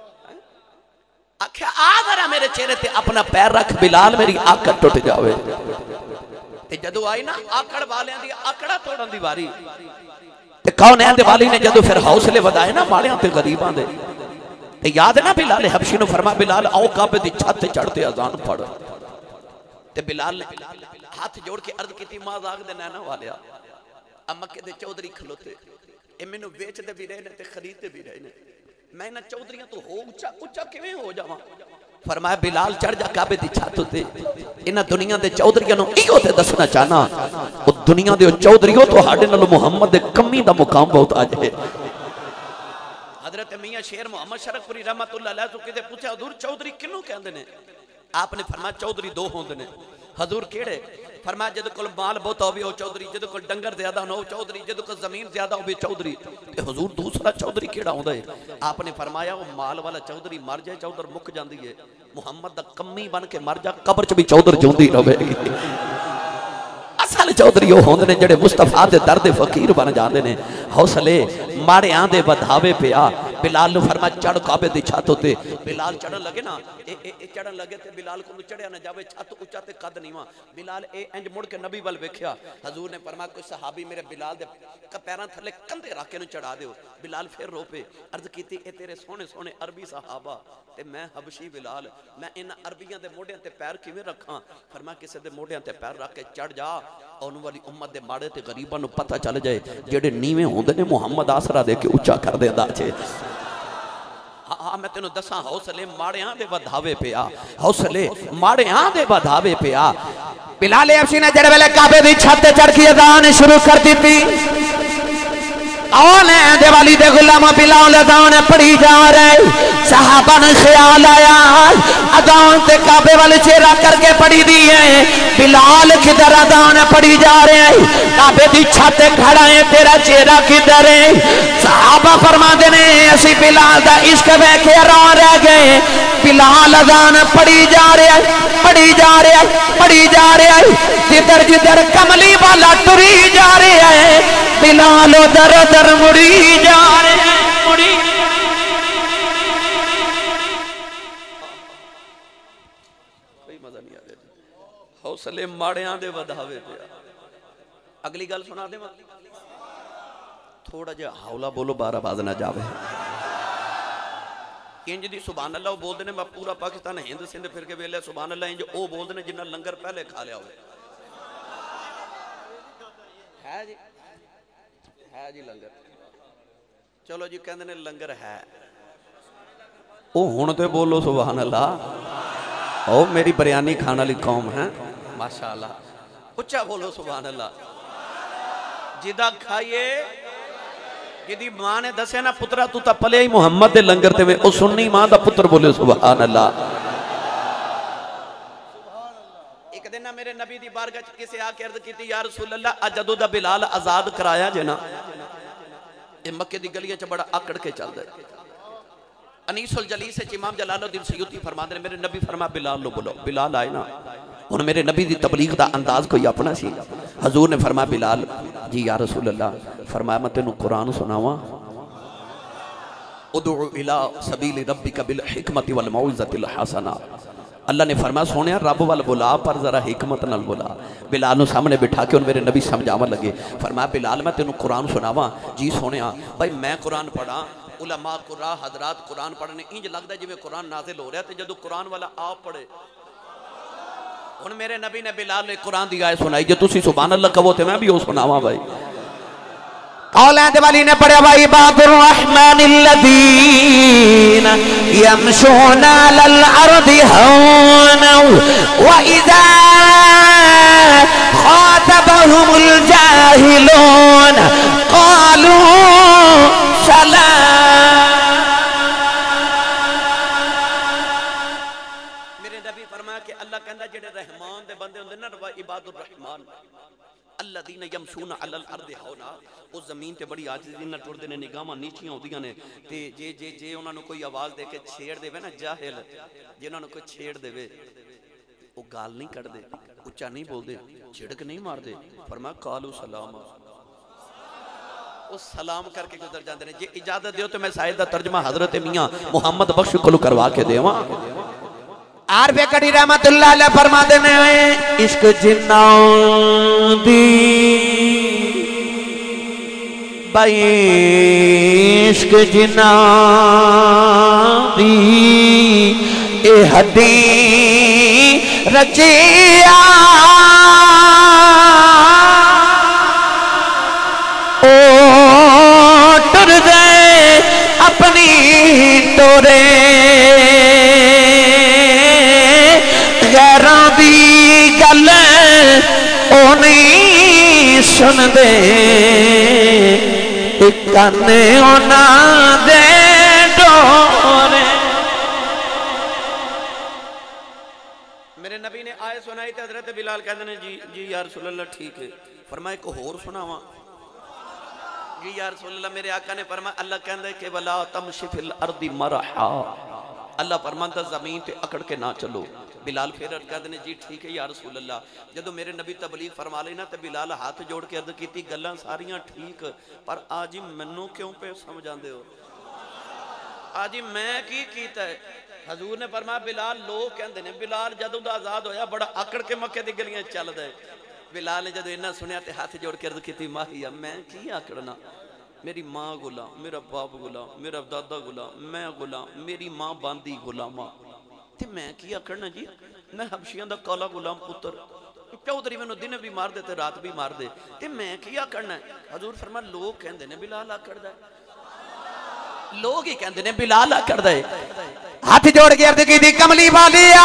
आख्या आ जरा मेरे चेहरे ते अपना पैर रख बिलाल, मेरी आकड़ टुट जावे। ते जदों आई ना आकड़ वालियां दी आकड़ा तोड़न दी वारी, ते कौन है वाली ने जदों फिर हौसले वधाए ना माड़ियां ते गरीबां दे, ते याद है ना बिलाल हबशी नूं फरमा बिलाल आओ काबे दी छत ते चढ़ ते अजान पढ़। ते बिलाल ने हाथ जोड़ के अर्ज की मजाक दे नैना वालिया, मक्के दे चौधरी खलोते, ए मैनू बेचते भी रहे ने ते खरीदते भी रहे ने, मैं इन्हां चौधरियां तो हो उच्चा उच्चा किवें हो जावां। फरमाया बिलाल चढ़ जा काबे दी छत ते, इन्हां दुनिया दे चौधरियां नूं इहो ते दसना चाहना ओ दुनिया दे चौधरियों तुहाडे नाल मुहम्मद दे कमी दा मुकाम बहुत अज है। हजरत मियां शेर मोहम्मद शरफपुरी रहमतुल्लाह अलैह तो किते पूछा हजूर चौधरी किन्नू कहंदे ने? आपने फरमाया चौधरी दो होंदे ने। हजूर केड़े? फरमाया जदों कोल माल बहुत होवे ओ चौधरी, जदों कोल डंगर ज्यादा हो चौधरी, जदों कोल जमीन ज्यादा होवे चौधरी। ते हजूर दूसरा चौधरी केड़ा होंदा है? आपने फरमाया वो माल वाला चौधरी मर जाए चौधर मुक जांदी है, मुहम्मद दा कम्मी बन के मर जा कब्र च भी चौधर जिउंदी रहेगी। असल चौधरी वो होंदे ने जेड़े मुस्तफा दे दर दे फकीर बन जांदे ने। हौसले माड़ियां दे वधावे पिया। बिलाल नूं फरमा चढ़ काबे दी छत उत्ते। बिलाल चढ़न लगे ना, ए ए, ए चढ़न लगे ते बिलाल को चढ़िया ना जावे, छत उच्चा ते कद नीवा। बिलाल ए इंज मुड़ के नबी वाल वेख्या। हजूर ने फरमाया कोई सहाबी मेरे बिलाल दे पैरां थल्ले कंधे रख के नूं चढ़ा दिओ। बिलाल फिर रो पे, अर्ज कीती ए तेरे सोहने सोहने अरबी सहाबा ते मैं हबशी बिलाल, मैं इन अरबियां दे मोढियां ते पैर किवें रखां? फरमाया किसे दे मोढियां ते पैर रख के चढ़ जा, आने वाली उम्मत दे माड़े ते गरीबां नूं पता चल जाए जेड़े नीवें होंदे ने मुहम्मद आसरा दे के उच्चा कर देंदा छे। हाँ मैं तेन दसा हौसले माड़ियां दे वधावे पिया, हौसले माड़ियां दे वधावे पिया। बिलाल हबशी ने जेड़े वेले काबे दी छत ते चढ़ के अज़ान शुरू कर दी थी, कौन है दिवाली दे गुलाम बिलाल अज़ान पढ़ी जा रहे, सहाबा ने ख्याल आया अज़ान ते काबे वाले चेहरा करके पढ़ी दी है, बिलाल किधर अज़ान पढ़ी जा रहे हैं, काबे दी छत खड़ा है, तेरा चेहरा किधर है। सहाबा फरमाते ने असी बिलाल दा इश्क वेख के हैरान रह गए, बिलाल अज़ान पढ़ी जा रहा है, पढ़ी जा रहा है, पढ़ी जा रहा है, जिधर जिधर कमली वाला टुरी जा रहा है, बिलाल उधर उधर मुड़ी जा रहे हैं, मुड़ी। कोई मजा नहीं आ रहा, हौसले माड़ियां दे वधावे पे। अगली गल सुना दे, थोड़ा जिहा हौला बोलो, बारह बाज ना जावे। इंज दी सुभान अल्लाह बोलते ने, मैं पूरा पाकिस्तान हिंद सिंध फिर के वेले सुभान अल्लाह इंज ओ बोलते ने जिन्ना लंगर पहले खा लिया हो। है जी, है जी लंगर, चलो जी कहते ने लंगर है, ओ हुण ते बोलो सुभान अल्लाह। ओ मेरी बिरयानी खाने वाली कौम है माशाअल्लाह, उच्चा बोलो सुभान अल्लाह। जिदा खाइए, जिदी मां ने दसे ना पुत्रा तू तो पले ही मुहम्मद दे लंगर ते वे, ओ सुन्नी मां दा पुत्र बोले सुभान अल्लाह। एक दिन ना मेरे नबी दी बारगाह च किसे आके अर्ज कीती, या रसूल अल्लाह अज जदों दा बिलाल आजाद कराया जे ना, ये मक्के दी गलियां च बड़ा आकड़ के चलदा है। अनीसुल जलीस से इमाम जलालुद्दीन सयूती फरमाते हैं, मेरे नबी फरमा बिलाल लो बुलाओ। बिलाल आए ना, हुण मेरे नबी दी तबलीग दा अंदाज कोई अपना सी। हजूर ने फरमाया बिलाल जी या रसूल अल्लाह, फरमाया मैं तेनू कुरान सुनावा, उदउ इला सबील रब्बिका बिल हिकमति वल मौइज़तिल हसना। अल्लाह ने फरमाया सोने रब वाल बुला पर जरा हिकमत नाल बुला। बिलाल सामने बिठा के मेरे नबी समझावन लगे, फरमाया बिलाल मैं तेनू कुरान सुनावा। जी सोने भाई मैं कुरान पढ़ा, उलमा कुरा हजरात कुरान पढ़ने इंज लगता जिवें कुरान नाजिल हो रहा, तो जदों कुरान वाला आप पढ़े। हुण मेरे नबी ने बिलाल ने कुरान दी आयत सुनाई, जो तुसी सुभान अल्लाह कहो तो मैं भी वो सुनावा। भाई औलाद वाली ने पढ़ा, भाई इबादुर रहमानिल्लज़ीन यमशूना अलल अर्दि हौना व इज़ा ख़ातबहुमुल जाहिलून क़ालू सलाम। मेरे नबी फरमाया कि अल्लाह कहंदा जेड़े रहमान दे बंदे हुंदे ना, इबादुर रहमान अल्लज़ीना यमशूना अलल अर्दि हौना, उस जमीन ते बड़ी आजिज़ी नाल टुरदे ने, निगाहां नीचियां होंदियां ने, ते जे जे जे उन्हां नूं कोई आवाज़ दे के छेड़ देवे ना, जाहिल जे उन्हां नूं कोई छेड़ देवे, वो गाल नहीं कढ़दे, उच्चा नहीं बोलदे, झिड़क नहीं मारदे, फरमाया कालू सलाम, वो सलाम करके गुजर जाते हैं। जे इजाजत दियो तो मैं शायद दा तर्जमा हजरत मियां मुहम्मद बख्श कोलों करवा के देवां। आरफे कड़ी रहमतुल्लाह अलैह फरमाते ने, इश्क जिन्नां दी भाई, इश्क जिन्नां दी ए हड्डी रचिया, ओ टुर गए अपनी टोरे, गैरां दी गल ओ नहीं सुनदे, काने उन्हां दे डोरे। मेरे नबी ने आयत सुनाई तो हजरत बिलाल कहते हैं जी जी या रसूल अल्लाह ठीक है। फरमाया एक होर सुनावा। जी या रसूल अल्लाह, मेरे आका ने फरमाया अल्लाह कहंदा कि वला तमशी फिल अर्दी मरहा, अल्लाह फरमाता जमीन ते अकड़ के ना चलो। बिलाल फिर कहते हैं जी ठीक है या रसूल अल्लाह। जदों मेरे नबी तबलीग फरमा ली ना, तो बिलाल हाथ जोड़ के अर्ज की गल्लां सारियां ठीक, पर आज ही मैनू क्यों पे समझाते हो, आज ही मैं की कीता है। हजूर ने फरमाया बिलाल लोग कहते हैं, बिलाल जदों दा आजाद होया बड़ा आकड़ के मक्के दी गलियां चलदा है। बिलाल ने जदों इन्ना सुनिया तो हाथ जोड़ के अर्ज की माहिया मैं की आकड़ना, मेरी माँ गुलाम, मेरा बाप गुलाम, मेरा दादा गुलाम, मैं गुलाम, मेरी माँ बांदी गुलामा, ते मैं की आकड़ना जी, मैं हबशियां दा काला गुलाम पुत्र, चौधरी मैनू दिन भी मार दे ते रात भी मार दे, ते मैं की आकड़ना। हजूर फरमा लोग कहते हैं बिलाल आकड़दा। लोग ही कहते ने बिलाल कर दे हाथ जोड़ के अर्ज की कमली वालिया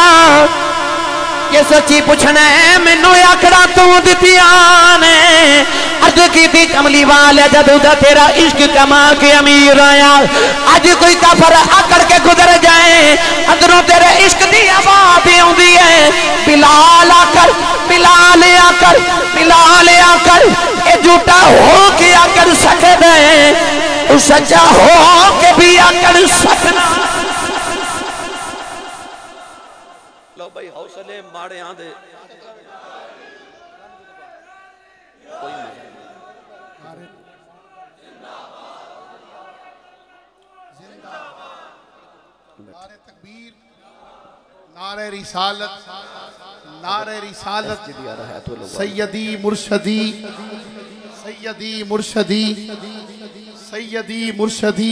ये सच्ची पूछना है मैनू आखड़ा तू दितिया ने अर्ज की कमली वाले जदू दा तेरा इश्क कमा के अमीर आया अज कोई काफर आकड़ के गुजर जाए अंदरों तेरे इश्क की आवाज आउंदी है बिलाल आकर बिलाल आकर बिलाल आकर ये झूठा हो के आकर सके दे सच्चा हो के भी आकर सकना। लो भाई हौसले माड़े आंदे कोई नारे तकबीर नारे रिसालत नारे रिसालत सैयदी मुर्शदी सैयदी मुर्शदी सैयदी मुर्शदी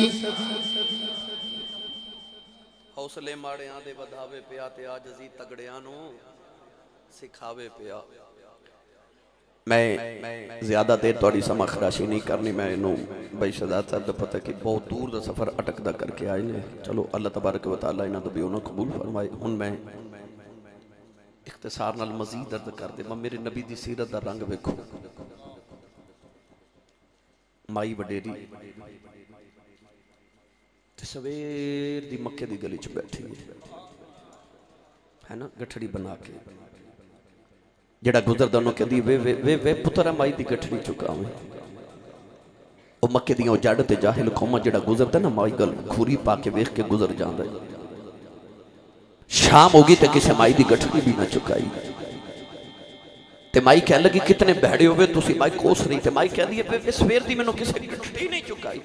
हौसले माड़ियां दे वधावे पिया ते आजजी तगड़ियां नू सिखावे पिया। मैं ज्यादा देर थोड़ी समा खराशी नहीं करनी मैं इनू भाई शहजाद साहब का पता कि बहुत दूर का सफर अटकदा करके आए ने चलो अल्लाह तबारक व तआला इन्हां दा भी उन्हां कबूल फरमाए। हुण मैं इख्तिसार नाल मजीद दर्द कर दे मेरे नबी दी सीरत दा रंग वेखो। माई वडेरी सवेर दी मक्के दी गली च बैठी है ना गठड़ी बना के जेड़ा गुजरदा उन्होंने कहती वे वे वे वे पुत्रा माई दी गठड़ी चुकावे वो मक्के दियां जड़ ते जाहिल कौमां जेड़ा गुजरदा ना माई गल खूरी पा के वेख के गुजर जांदा है। शाम होगी तो किसी माई दी गठड़ी भी ना चुकाई ते माई कह लगी कितने बहड़े हो तुसी माई कोस रही ते माई कह दी सवेर दी मैनू किसी गठड़ी नहीं चुकाई।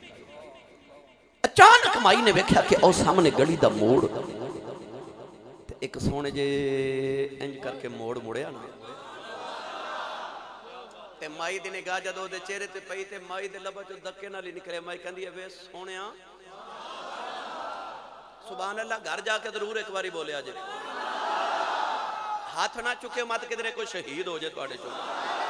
अचानक माई ने वेख्या कि ओ सामने गली दा मोड़ एक सोने जे इंज करके मोड़ मुड़िया ना ते माई दी निगाह जदों दे चेहरे ते पई ते माई दे लबां चों धक्के नाल ही निकले। माई कहंदी है वे सोहणिया सुभान अल्लाह घर जाके जरूर एक बारी बोलिया जे हाथ ना चुके मत किधरे कोई शहीद हो जाए तुहाडे चों।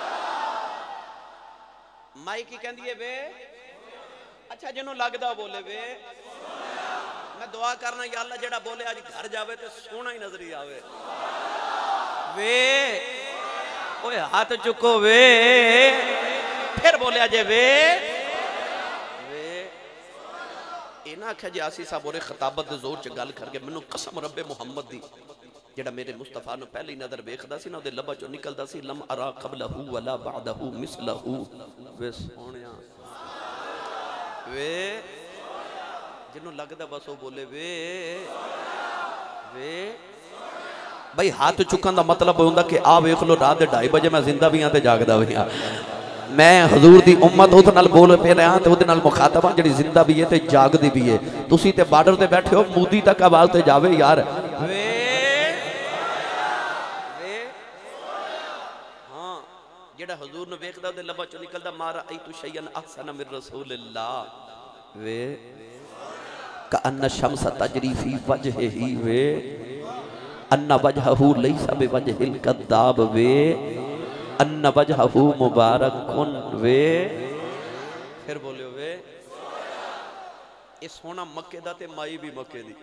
माई की कहंदी है वे अच्छा जिन्हों लगदा बोले वे मैं दुआ करना या अल्लाह जेड़ा बोले आज घर जावे तो सोना ही नजरी आवे। वे ओए हाथ चुको वे फिर बोले अजे वे वे इना आख्या जी आसी साहब बोले खिताबत दे जोर च गल करके मैनू कसम रब्बे मुहम्मद दी जेड़ा मेरे मुस्तफा नु पहली नजर वेखदा सी ना ओदे लबा चों निकलदा सी लम अरा कबलहू वला बअदहू मिसलहू वे सोहणिया वे जिन्हों लगता बस वो बोले वे वे भाई हाथ चुकन का मतलब होता कि आ वेख लो रात के ढाई बजे मैं जिंदा भी हाँ तो जागदा भी हाँ मैं हजूर की उम्मत उस नाल बोल पे रहा तो उहदे नाल मुखातब हाँ जिहड़ी जिंदा भी है तो जागदी भी है। तुसी ते बार्डर ते बैठे हो मोदी तक आवाज ते जावे यार वे वे हाँ जेड़ा हजूर ने वेखदा ते लबा चो निकलदा मारा आई तू शैयन अहसन मिन रसूलिल्लाह वे कअन्न शम्स तजरी फी वजहिही वे अन्न वजहहू लैसा बिवजहिल कद्दाब वे अन्न वजहहू मुबारकुन वे फिर बोलियो वे ये सोना मक्के दा ते माई भी मक्के दी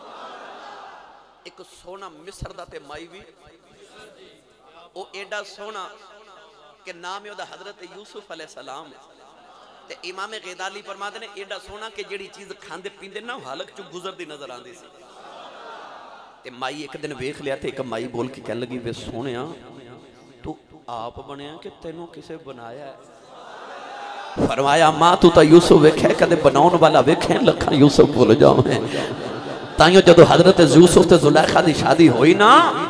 एक सोना मिस्र दा ते माई भी ओ एडा सोना कि नाम है ओदा हजरत यूसुफ अलैहिस्सलाम ते इमाम ग़ज़ाली फरमाते ने एडा सोना कि जेड़ी चीज खांदे पींदे ना हलक चो गुजरदी नजर आंदी सी। ते माई एक दिन वेख लिया ते एक माई बोल के कह लगी वे सोहणिया तू आप बनया कि तेनों किसे बनाया है। फरमाया मां तू तो यूसुफ वेख्या कदे बनाउण वाला वेखे लखां यूसुफ भुल जावे ताइयों जदों हजरत यूसुफ ते जुलैखा दी शादी हुई ना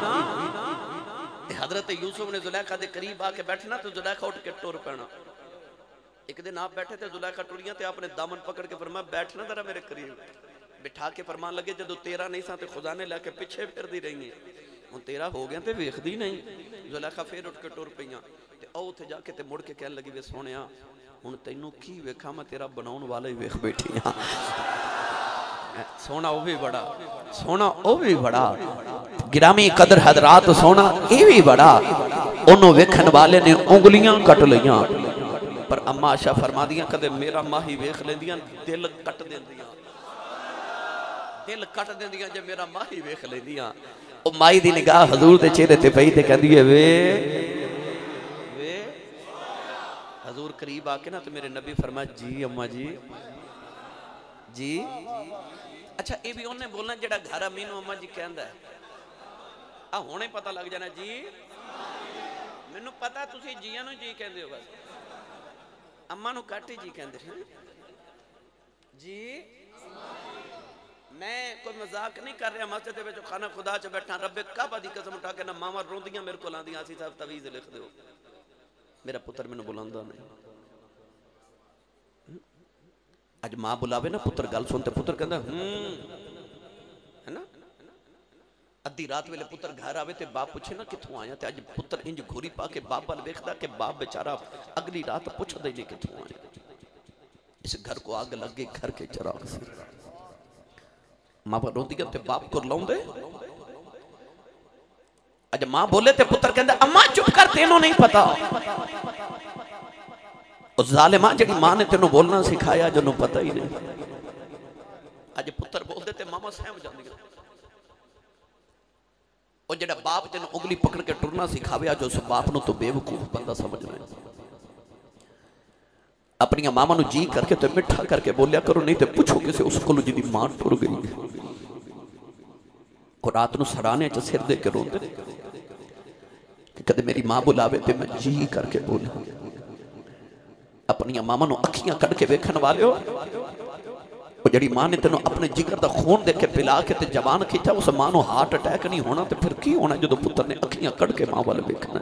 हजरत यूसुफ ने जुलैखा दे करीब आके बैठना तो जुलैखा उठ के टुर पैना। एक दिन आप बैठे थे जुलैखा टुरिया तो आपने दामन पकड़ के फरमाया बैठना जरा मेरे करीब बिठा के फरमान लगे जदों तेरा नहीं सा ते खुदा ने लैके पिछे फिरदी रही है हुण तेरा हो गया तो वेखदी नहीं। जुलैखा फिर उठ के टुर पईयां ते ओ उत्थे जाके ते मुड़ के कहन लगी वे सोहणिया हुण तैनूं की वेखा मैं तेरा बनाउण वाला ही वेख बैठी हां। सोना वो भी बड़ा सोना वो भी बड़ा गिरामी कदर हजरात सोना ये भी बड़ा ओनू वेखण वाले ने उंगलियां कट लईयां पर अम्मा आशा फरमा दियां कदे मेरा माही वेख लेंदियां दिल कट देंदियां, दिल कट देंदियां जे मेरा माही वेख लेंदियां। ओ माई दी निगाह हजूर दे चेहरे ते पई ते कहंदी है वे वे हजूर करीब आके ना तो मेरे नबी फरमाया जी अम्मा जी जी। अच्छा ये भी उन्हें बोलना जेड़ा घर अमीनू अम्मा जी कहंदा है, आ हुणे पता लग जाना जी मैनू पता तुसी जियां नू जी कहंदे हो, बस अम्मा नू घट ही जी कहंदे हैं जी। मैं कोई मजाक नहीं कर रहा, मस्जिद में खाना खुदा च बैठा रब्बे काबा दी कसम उठा के ना मावा रोंदियां मेरे को आंदियां आसी साहब तवीज़ लिख दो, मेरा पुत्र मैनू बुलांदा नहीं। अज मां बुलावे ना पुत्र गल सुन ते पुत्र कहंदा हूं है ना। अद्धी रात वेले पुत्र घर आवे ते बाप पूछे ना कित्थों आया, ते अज पुत्र इंज घोरी पा के बाप वाल वेखदा कि बाप बेचारा अगली रात पुछदा ही नहीं कित्थों आया। इस घर को आग लग गई, घर के चिराग से मां रोंदियां ते बाप को लाउंदे। अज मां बोले ते पुत्र कहंदा अम्मा चुप कर तेनों नहीं पता। उस जालिमा जिहड़ी मां ने तेनों बोलना सिखाया जिन्हों पता ही नहीं। अज पुत्र बोलते ते मामा सहम जांदियां। और जेड़ा बाप तेन उंगली पकड़ के टुरना सिखावे अज उस बाप नूं तो बेवकूफ बंदा समझना है। अपनी मामा नूं जी करके तो मिठा करके बोलिया करो, नहीं तो पूछो किसी उस कोल जिहदी मां टुर गई और रात नूं सराने च सिर दे के रोंदे कि कदे मेरी मां बुलावे तो मैं जी करके बोला। अपनी मामा नूं अखियां कढ़ के वेखण वालिओ, वो जड़ी मां ने तेनों अपने जिगर का खून दे के पिला के ते जवान खींचा, उस मां नूं हार्ट अटैक नहीं होना तो फिर की होना जो पुत्र ने अखियां कढ़ के मां वाल वेखना।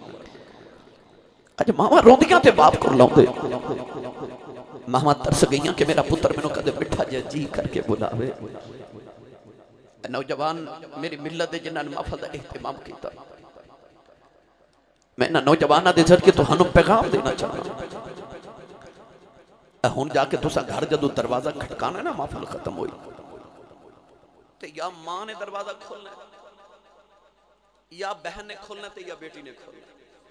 अज मावा रोंदियां ते बाप को लाउंदे। मामा तरस गईयां कि मेरा पुत्र मैनूं कदे मिठा जिहा जी करके बुलावे। नौजवान मेरी मिलत दे जिन्हां ने महफल दा एहतमाम कीता, मैं इन्हां नौजवानां दे सदके तुहानूं पैगाम देना चाहना। हुण जाके तुसा घर जदों दरवाजा खटकाना ना महफल खत्म होई ते या मां ने दरवाजा खोलना या बहन ने खोलना ते या बेटी ने खोलना।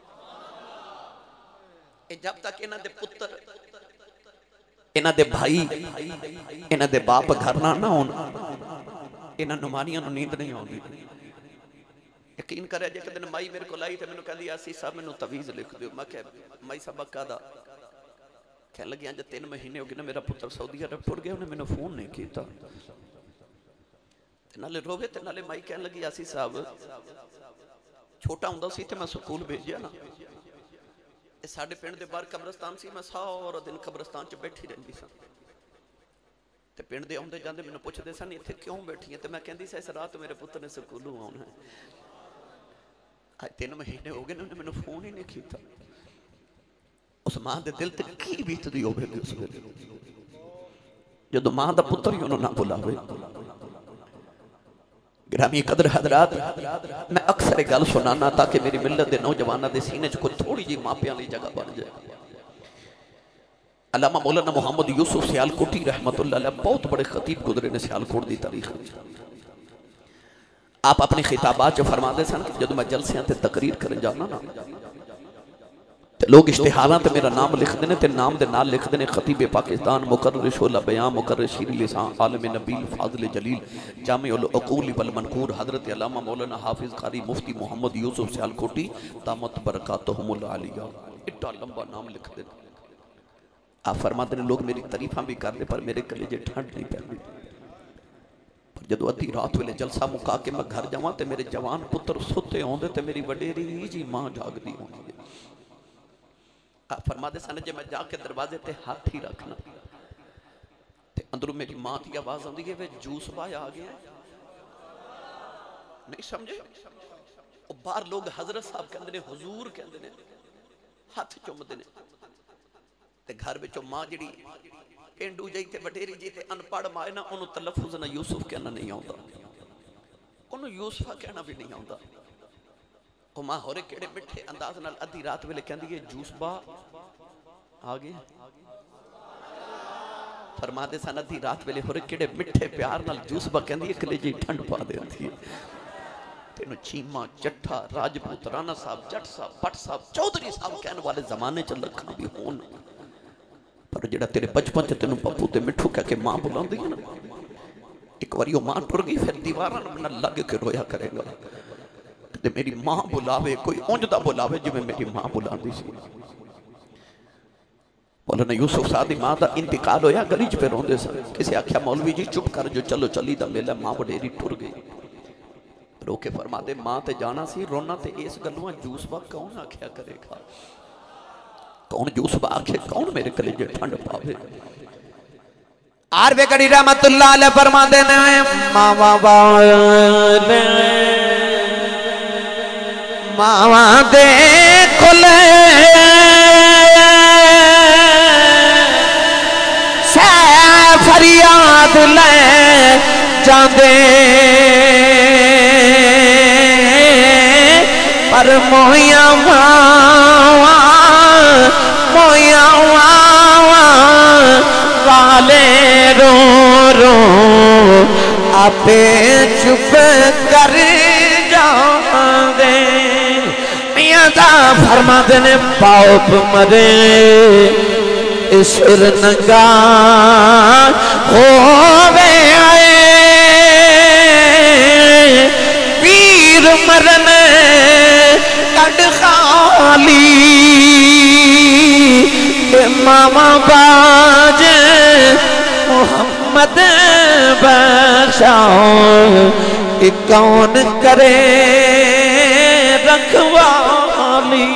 ए जब तक इन्हां दे पुत्र इन्हां दे भाई इन्हां दे बाप घर ना ना होण इन्हां नुमानियां नूं नींद नहीं आउंदी। यकीन करे जे कदे माई मेरे को लाई ते मैनूं कहंदी आसी साहब मैनूं तवीज़ लिख दिओ। मैं कहा माई साहब कादा कह लगी अज तीन महीने हो गए ना मेरा पुत्र सऊदी अरब टुर गया, उन्हें मैंने फोन नहीं किया। नाले रोवे ते नाले माई कह लगी आसी साहब छोटा हुंदा सी ते मैं स्कूल भेजिया ना, साडे पिंड दे बाहर कब्रस्तान सी, मैं सारा दिन कब्रस्तान च बैठी रहिंदी सी ते पिंड दे आउंदे जांदे मैनूं पुछदे सन इत्थे क्यों बैठी है, ते मैं कहंदी सी इस रात मेरे पुत्र ने स्कूलों आउणा है। अज तीन महीने हो गए उन्हें मैनूं फोन ही नहीं किया। उस मां दे दिल ते की बीतदी होवेगी उस वेले जदों मां दा पुत्र ही उन्होंने ना बुलावे। गिरामी कदर हजरात, मैं अक्सर एक गल सुनाना ताकि मेरी मिलत दे नौजवानों के सीने च कोई थोड़ी जी मापियां दी जगह बन जाए। अल्लामा मौलाना मुहम्मद यूसुफ सियालकोटी रहमतुल्लाह अलैह बहुत बड़े खतीब गुजरे ने सियालकोट की तारीख में। आप अपने खिताबात च फरमाते सन कि जदों मैं जलसियां ते तकरीर करन जाना ना ते लोग इश्तिहारां ते मेरा नाम लिखते हैं, नाम के नाल लिखते हैं खतीब पाकिस्तान, मुकर्रर शोला बयान, मुकर्रर शीरी लिसान, आलम नबील, फाजिल जलील, जामिउल अकूल वल मनकूर, हजरत अल्लामा मौलाना हाफिज कारी मुफ्ती मोहम्मद यूसुफ सियालकोटी दामत बरकातहुमुल आलिया। इतना लंबा नाम लिखते हैं। आप फरमाते हैं लोग मेरी तारीफा भी करते पर मेरे कलेजे ठंड नहीं पैंदी। पर जदों अद्धी रात वेले जलसा मुका के मैं घर जावां ते मेरे जवान पुत्र सुते आउंदे ते मेरी वडेरी जी मां जागदी होंदी है। आप फरमाते सन जे मैं जाके दरवाजे ते हाथ ही रखना ते अंदरों मेरी मां की आवाज आती है वे जूस भाई आ गया। नहीं समझे? बाहर लोग हजरत साहब कहते हैं, हुजूर कहते हैं, हाथ चुमते हैं ते घर विचों मां जिहड़ी पेंडू जी ते वडेरी जी ते अनपढ़ मां ना उन्होंने तलफुज ना यूसुफ कहना नहीं आता, उन्होंने यूसुफा कहना भी नहीं आता। वो मां होरे केड़े मिठे अंदाज नाल अद्धी रात वेले कहंदी है जूस बा आ गए। फरमाते सन अद्धी रात वेले होरे केड़े मिठे प्यार नाल जूस बा कहंदी है कलेजे ठंड पा देंदी है। तेनों चीमा चट्ठा राजपूत राणा साहब जट साहब भट्ट साहब चौधरी साहब कहने वाले जमाने च लखां भी होन पर जेड़ा तेरे बचपन च तेन पप्पू ते मिठू कह के मां बुलांदी है ना, एक बारी वो मां टुर गई फिर दीवार लग के रोया करेगा। ते मेरी मां बुलावे, कोई उंजदा बुलावे जिवें मेरी मां बुलांदी सी। मौलाना यूसुफ साहब दी मां दा इंतकाल होया, गली च पे रोंदे सन। किसी आख्या मौलवी जी चुप कर जो, चलो चली दा मेला। मां वडेरी टुर गई। रो के फरमाते मां ते जाना सी, रोना ते इस गल्लों जूसबा कौन आख्या करेगा, कौन जूसबा आखे, कौन मेरे कलेजे ठंड पावे। आरवे कड़ी रहमतुल्लाह अलैह फरमाते ने मावा वाले मावा दे खुले से फरियाद ले जांदे, पर मोया मावा मोया मावा वाले रो रो आपे चुप कर जांदे। मियां दा फरमाते ने पाप मरे ईश्वर नंगा होवे आए, वीर मरन कड खाली मामा बाज मोहम्मद बख्शाओ, कौन करे रखवाली।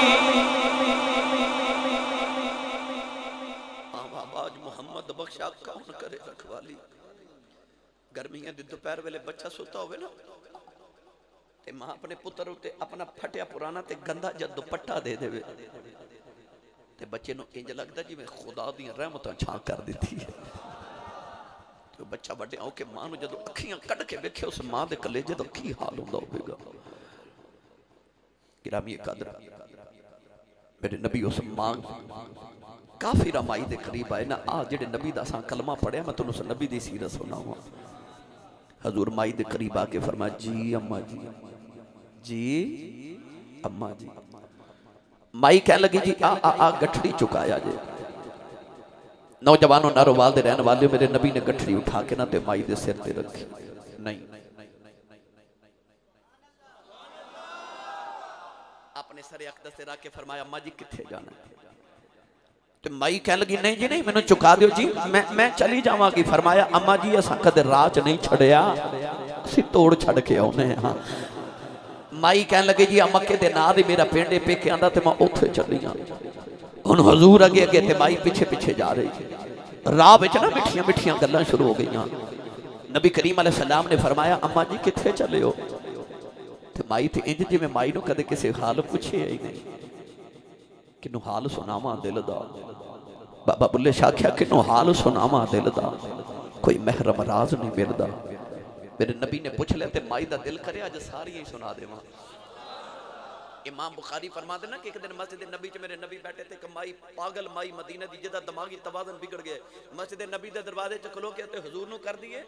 मामा बाज मोहम्मद बख्शा कौन करे रखवाली। गर्मियां दी दोपहर वेले बच्चा सुता होवे ना, ते मां अपने पुत्र उत्ते अपना फटिया पुराना ते गंदा जद दुपट्टा दे देवे ते बच्चे नूं इंज लगदा जिवें खुदा दी रहमतां छां कर दित्ती है। तो बच्चा वड्डिया होके मां नूं जदों अखियां कढ के वेखे उस मां दे कलेजे दा की हाल हुंदा होवेगा। गिरामी कदर मेरे नबी उस मां काफी रमाई दे करीब आए ना। आ जेड़े नबी दा असां कलमा पढ़िया, मैं तुहानूं उस नबी दी सीरत सुनावां। हजूर माई दे करीब आके फरमाया जी अम्मा जी, जी अम्मा जी। माई कह लगी जी आ आ आ गठड़ी चुकाया जे। नौजवानों नारोवाल दे रहने वाले मेरे नबी ने गठड़ी उठा के ना ते माई दे सिर ते रखी। नहीं अपने सरे अकदस से रख के फरमाया अम्मा जी किथे जाना है। तो माई कह लगी नहीं जी नहीं मैनू चुका दो जी, मैं मैं चली जावांगी। फरमाया अम्मा जी असां कदे राह च नहीं छड़िया, असीं तोड़ छड़ के आउणे हां। माई कह लगे जी मक्के दे नाल ही मेरा पिंड है पेके आंदा ते मैं उत्थे चली जां। हुण हजूर अगे अगे ते माई पिछे पिछे जा रही। राह विच ना मिठियां मिठियां गल्लां शुरू हो गईयां। नबी करीम अलैहि सलाम ने फरमाया अम्मा जी किथे चले हो। ते माई ते इंज जिवें माई नूं कदे किसी हाल पुछे ही नहीं। किनू हाल सुनावा दिल दा। बाबा बुल्ले शाह आख्या किनू हाल सुनावा दिल दा, कोई महरम राज नहीं मिलदा। मेरे नबी ने पूछ लिया ते माई दा दिल करे अज सारी ही सुना देवां। इमाम बुखारी फरमाते ना कि एक दिन मस्जिद नबी च मेरे नबी बैठे थे, एक माई पागल माई मदीने दी जिदा दिमागी तवाज़ुन बिगड़ गए, मस्जिद नबी दे दरवाजे च खलो के ते हुजूर नूं कर दिए।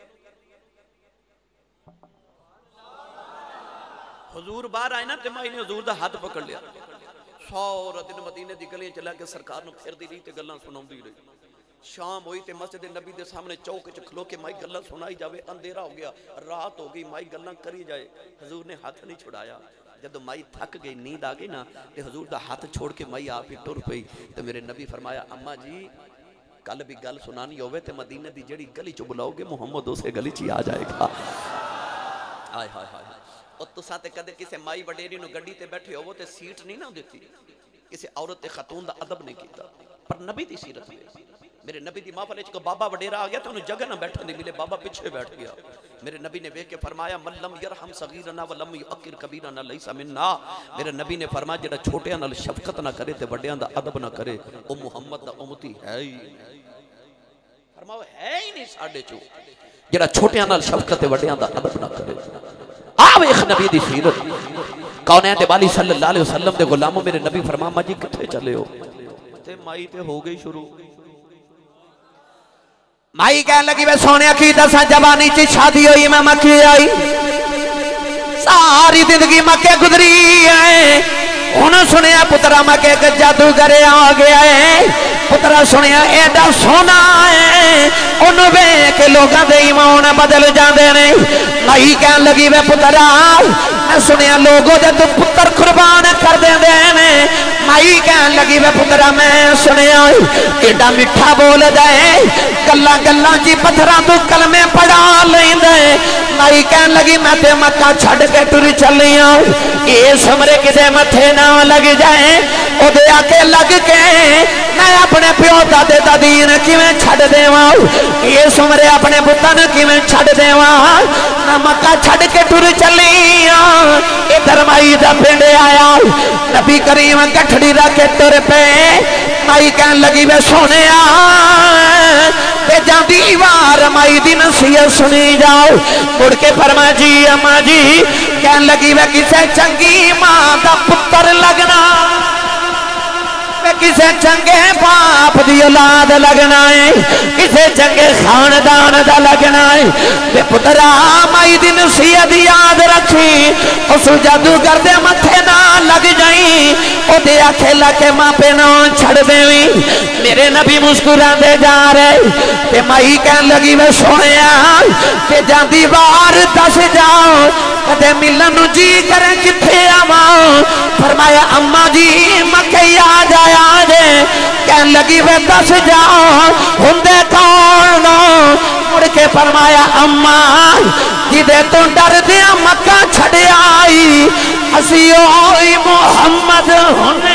हुजूर बाहर आए ना ते माई ने हुजूर दा हाथ पकड़ लिया। सारा दिन मदीने दी गलियां चला के सरकार नूं फिरदी रही ते गल्लां सुनाउंदी रही। शाम हुई ते मस्जिद नबी दे सामने चौक च खलो के माई गल्लां सुनाई जावे। अंधेरा हो गया, रात हो गई, माई गल्लां करी जाए। हुजूर ने हाथ नहीं छुड़ाया। जब माई थक गई, नींद आ गई ना ते हुजूर दा हाथ छोड़ के माई आप ही टुर पई। ते मेरे नबी फरमाया अम्मा जी कल भी गल सुनानी होवे ते मदीने दी जेड़ी गली च बुलाओगे मुहम्मद उसे गली च ही आ जाएगा। हाय हाय हाय। और तुसा ते कदे किसी माई वडेरी नूं गड्डी ते बैठे होवो ते सीट नहीं ना देती, किसी औरत ते खतून दा अदब नहीं कीता। पर नबी दी सीरत में मेरे नबी दी महफिल च कोई बाबा वडेरा आ गया तो उन्हें जगह ना बैठने नहीं मिले, बाबा पीछे बैठ गया। मेरे नबी ने वेख के फरमाया मल्लम यरहम सगीरना व लम युअक्किर कबीरना लैसा मिन्ना। मेरे नबी ने फरमाया जेड़ा छोटियां नाल शफकत ना करे ते वड्डियां दा अदब ना करे ओ मुहम्मद दा उम्मती है ही। फरमाओ है ही नहीं साडे चो जेड़ा छोटियां नाल शफकत ते वड्डियां दा अदब ना करे। आ वेख नबी दी सीरत। कौनैन दे वाली सल्लल्लाहु अलैहि वसल्लम दे गुलामों मेरे नबी फरमाया अम्मा जी किथे चले हो। ते माई ते हो गई शुरू। माई कह लगी वे सोने की दसा जवानी च शादी हुई मैं मक्के आई, सारी जिंदगी मक्के गुजरी है। हुण सुनिया पुत्रा मक्के एक जादूगर आ गया है। पुत्रा सुनिया एडा सोना है उन्होंने वेख के लोगों के ईमान बदल जाते हैं। माई कह लगी वे पुत्रा मैं सुनिया लोगों के तू पुत्र कुर्बान कर देंदे ने। माई कह लगी वे पुत्रा मैं सुनिया एडा मिठा बोल जाए गल्ला गल्ला जी पत्थर तू कलमे पढ़ा लेंदे। माई कह लगी मैं ते मक्का छड़ के टुर चली आऊं ये समरे किसे मथे ना लग जाए ओदे आके लग के मैं अपने प्यो दादे दादी ने किवें छड़ देवां ये समरे अपने पुत्तां ने किवें छड़ देवां। मैं मक्का छड़ के टुर चली आं इधर माई दा पिंड आया नबी करीम गठड़ी रख के टुर पे। माई कह लगी वे सोने ते जांदी वार माई दी नसीहत सुनी जाओ। मुड़ के फरमा जी अम्मा जी कह लगी वे किसे चंगी मां दा पुत्र लगना किसे चंगे बाप दी औलाद लगना है किसे चंगे खानदान दा लगना है। ते पुत्रा माई दी नसीहत याद रखी उस जादूगर दे मथे ना लग जाई ओदे आखे लगे मापे ना छड़ देवी। मेरे नबी मुस्कुराते जा रहे ते माई कह लगी वे सोनिया ते जांदी बार दस जाओ कदे मिलन जी करे किथे आवा। फरमाया अम्मा जी मक्के आ जाया जे कह लगी वे दस जाओ हुंदे कौन मुड़ के फरमाया अम्मा जिदे तो डर दिया मक्का छड़ आई असी ओई मुहम्मद होने।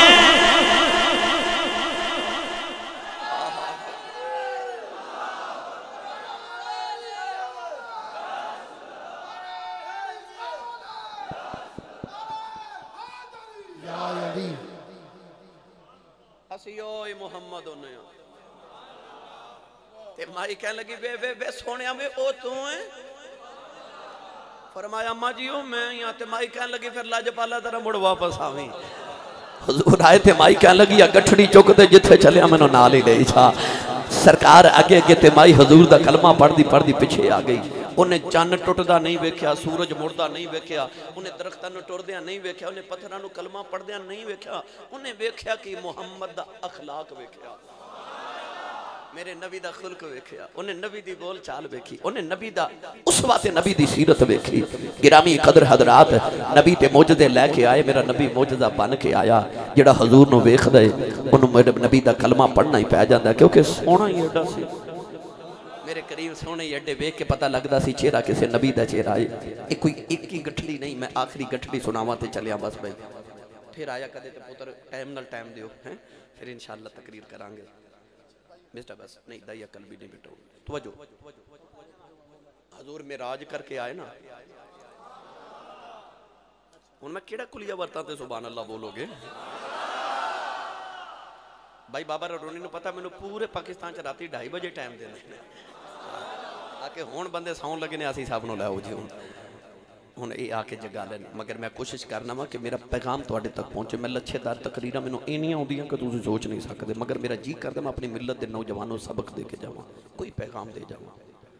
मुहम्मद होने ते माई कह लगी वे वे वे सोनिया में ओ तू है। फरमाया अम्मा जी ओ मैं यहाँ ते माई कह लगी फिर लाजपाला तेरा मुड़ वापस आवी। हुजूर आए थे माई कह लगी गठड़ी चुकते जिथे चलिया मैनू नाल ही ले जा। सरकार अगे अगे ते माई हजूर दा कलमा पढ़दी पढ़दी पिछे आ गई। उन्हें चन्न टुटदा नहीं वेख्या सूरज मुड़दा नहीं वेख्या उन्हें दरख्तां नूं टुरदियां नहीं वेख्या उन्हें पत्थरां नूं कलमा पढ़दियां नहीं वेख्या उन्हें वेख्या कि मुहम्मद दा अखलाक वेख्या मेरे नबी दा खुल्क वेख्या उन्हें नबी दी बोल चाल वेखी उन्हें नबी दा उस वास्ते नबी दी सीरत वेखी। गिरामी कदर हजरात नबी ते मौजदे लैके आए मेरा नबी मौजदा बन के आया जिहड़ा हजूर नूं वेखदा है उन्होंने मेरे नबी दा कलमा पढ़ना ही पै जांदा क्योंकि सोहना ही एडा सी। मेरे करीब सोने एडे वेख के पता लगता सी चेहरा किसी नबी का चेहरा है। कोई एक ही गठड़ी नहीं मैं आखिरी गठड़ी सुनावा तो चलिया बस भाई फिर आया कदे तो पुत्र टाइम नाल टाइम दियो हैं फिर इंशाअल्लाह तकरीर करांगे मिस्टर बस नहीं दाई अकल भी नहीं बेटो तवज्जो। हजूर मेराज करके आए ना हुण मैं केड़ा कुलिया वरता ते सुभान अल्लाह बोलोगे भाई बाबा रोनी नूं पता मैनू पूरे पाकिस्तान च राती ढाई बजे टाइम देने आके हुण बंदे सौन लगे ने असीं सब नूं लै जी हुण हुण ये आके जगा लैन मगर मैं कोशिश करना वा कि मेरा पैगाम तुहाडे तक पहुँचे। मैं लच्छेदार तकरीरां मैनूं इन्नियां आउंदियां कि तुसीं सोच नहीं सकते मगर मेरा जी करदा मैं अपनी मिलत के नौजवानों सबक दे के जावां कोई पैगाम दे जावां।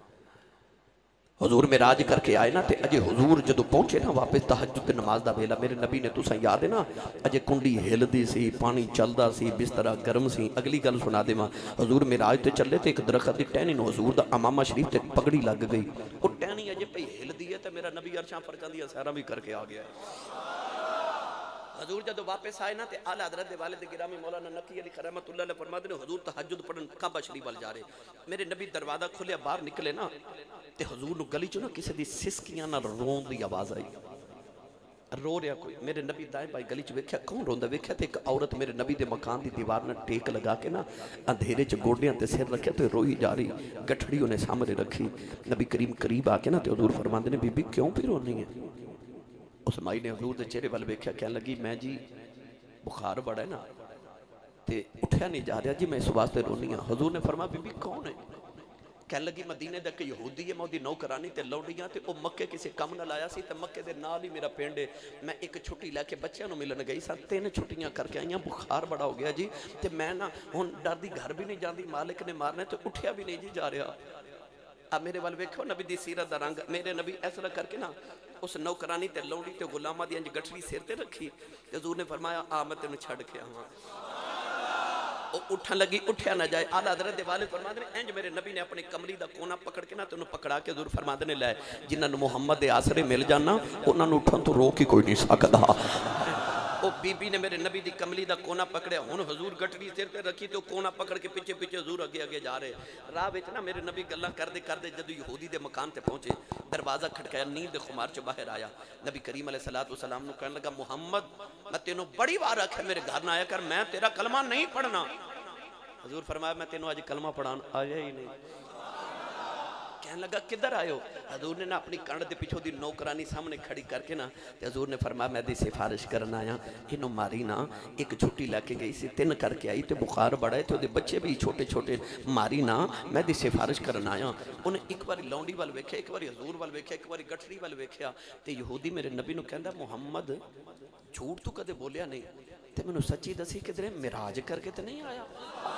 हजूर मेराज करके आए ना ते अजे हजूर जो पहुंचे ना वापस तहज्जुद नमाज का वेला मेरे नबी ने तुसा याद है ना अजे कुंडी हिलदी सी पानी चलदा सी बिस्तरा गर्म सी। अगली गल सुना देवां हजूर मेराज ते चले तो एक दरख्त की टहनी नूं हजूर दा अमामा शरीफ ते पगड़ी लग गई वो टहनी अजे पई हिलदी है तो मेरा नबी अरशां फरकां दी सैरां भी करके आ गया है। हजूर जब वापस आए ना तो आला हज़रत वाले गिरामी मौलाना नकी अली रहमतुल्लाह अलैह फरमाते हैं हजूर तहज्जुद पढ़न काबा शरीफ वाल जा रहे मेरे नबी दरवाजा खुलिया बाहर निकले ना तो हजूर नूं गली चो ना किसी दी सिसकियां ना रोन दी आवाज़ आई रो रहा कोई मेरे नबी दाएं भाई गली च वेख्या कौन रोंदा वेख्या तो एक औरत मेरे नबी के मकान की दीवार न टेक लगा के ना अंधेरे च गोडियां ते सिर रखिया तो रोई जा रही गठड़ी उन्हें सामने रखी। नबी करीम करीब आके ना तो हजूर फरमाते ने बीबी क्यों भी रोनी है। उस माई ने हजूर के चेहरे वाल वेख्या कह लगी मैं जी बुखार बड़ा है ना ते उठया नहीं जा रहा जी मैं इस वास्ते रोनी हाँ। हजूर ने फरमाया बीबी कौन है। कह लगी मदीने दा यहूदी है मैं उसकी नौकरानी ते लौंडियां ते ओ मक्के किसी कम न लाया सी ते मक्के दे नाल ही मेरा पिंड है मैं एक छुट्टी लैके बच्चों मिलन गई सा तीन छुट्टियां करके आईयां बुखार बड़ा हो गया जी ते मैं ना हुण डरदी घर भी नहीं जाती मालिक ने मारना तो उठया भी नहीं जी जा रहा। अब मेरे वाल वेखो नबी दी सीरत दा रंग मेरे नबी ऐसा करके ना उस नौकरानी ते लौंडी ते गुलामां दी इंज गठड़ी सिर ते रखी ते हजूर ने फरमाया आ मैं तेनू छड़ के आवां उठन लगी, उठया ना जाए। आला हज़रत दे वालिद फरमाते ने इंज मेरे नबी ने अपनी कमली दा कोना पकड़ के ना तेन पकड़ा के हज़ूर फरमाते ने लै जिन्होंने मुहम्मद दे आसरे मिल जाना उन्होंने उठन तो रोक ही कोई नहीं सकता। वो बीबी ने मेरे नबी दी कमली दा कोना पकड़िया, हुण हजूर गठड़ी सिर ते रखी तो कोना पकड़ के पिछे पिछे हजूर अगे अगे जा रहे। राह विच ना मेरे नबी गल्लां करदे करदे जदों यहूदी दे मकान ते पहुंचे, दरवाजा खटकाया, नींद दे खुमार च बाहर आया। नबी करीम अलैहिस्सलातु वस्सलाम नूं कहन लगा, मुहम्मद मैं तेनों बड़ी बार आख्या मेरे घर ना आया कर, मैं तेरा कलमा नहीं पढ़ना। हजूर फरमाया मैं तेनों अज कलमा पढ़ान आया ही नहीं। कहने लगा किधर आयो? हजूर ने ना अपनी कंड के पिछों की नौकरानी सामने खड़ी करके ना ते हजूर ने फरमाया मैं दी सिफारिश करना आया, इनू मारी ना। एक छुट्टी लैके गई सी, तीन करके आई तो बुखार बड़ा है, तो बच्चे भी छोटे छोटे, मारी ना मैं दी सिफारिश करना आया। उन्हें एक बार लौंडी वाल वेख्या, एक बार हजूर वाल वेख्या, एक बार गठड़ी वाल वेख्या, तो यहूदी मेरे नबी नूं कहंदा मुहम्मद झूठ तू कदे बोलिया नहीं, तो मैनू सच्ची दसी किधरे मिराज करके तो नहीं आया।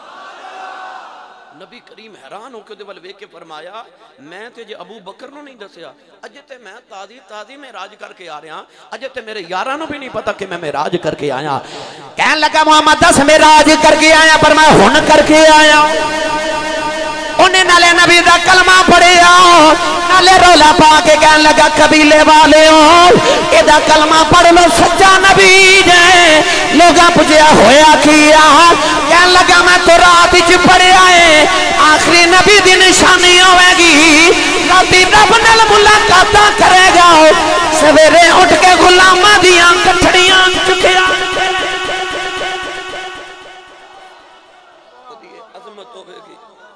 नबी करीम हैरान होकर दे वाल वेख के फरमाया मैं ते जे अबू बकर नूं नहीं दसिया, अजे ते मैं ताजी ताजी में राज करके आ रहा, अजे ते मेरे यारां नूं भी नहीं पता कि मैं मेराज करके आया। कहन लगा मोहम्मद दस मैं राज करके आया, पर मैं हुण करके आया। उन्हें नाले नबी दा कलमा पढ़िया, नाले रोला पा के कहन लगा कबीले वाले हो एदा कलमा पढ़ लो, सच्चा नबी जे। लोगा पूछया होया किया? कहन लगा मैं तो रात च पढ़िया है, आखिरी नबी दी निशानी होगी, राती रब नाल मुलाकात करेगा, सवेरे उठ के गुलामां दियां गठड़ियां चुकिया। अजमत होगी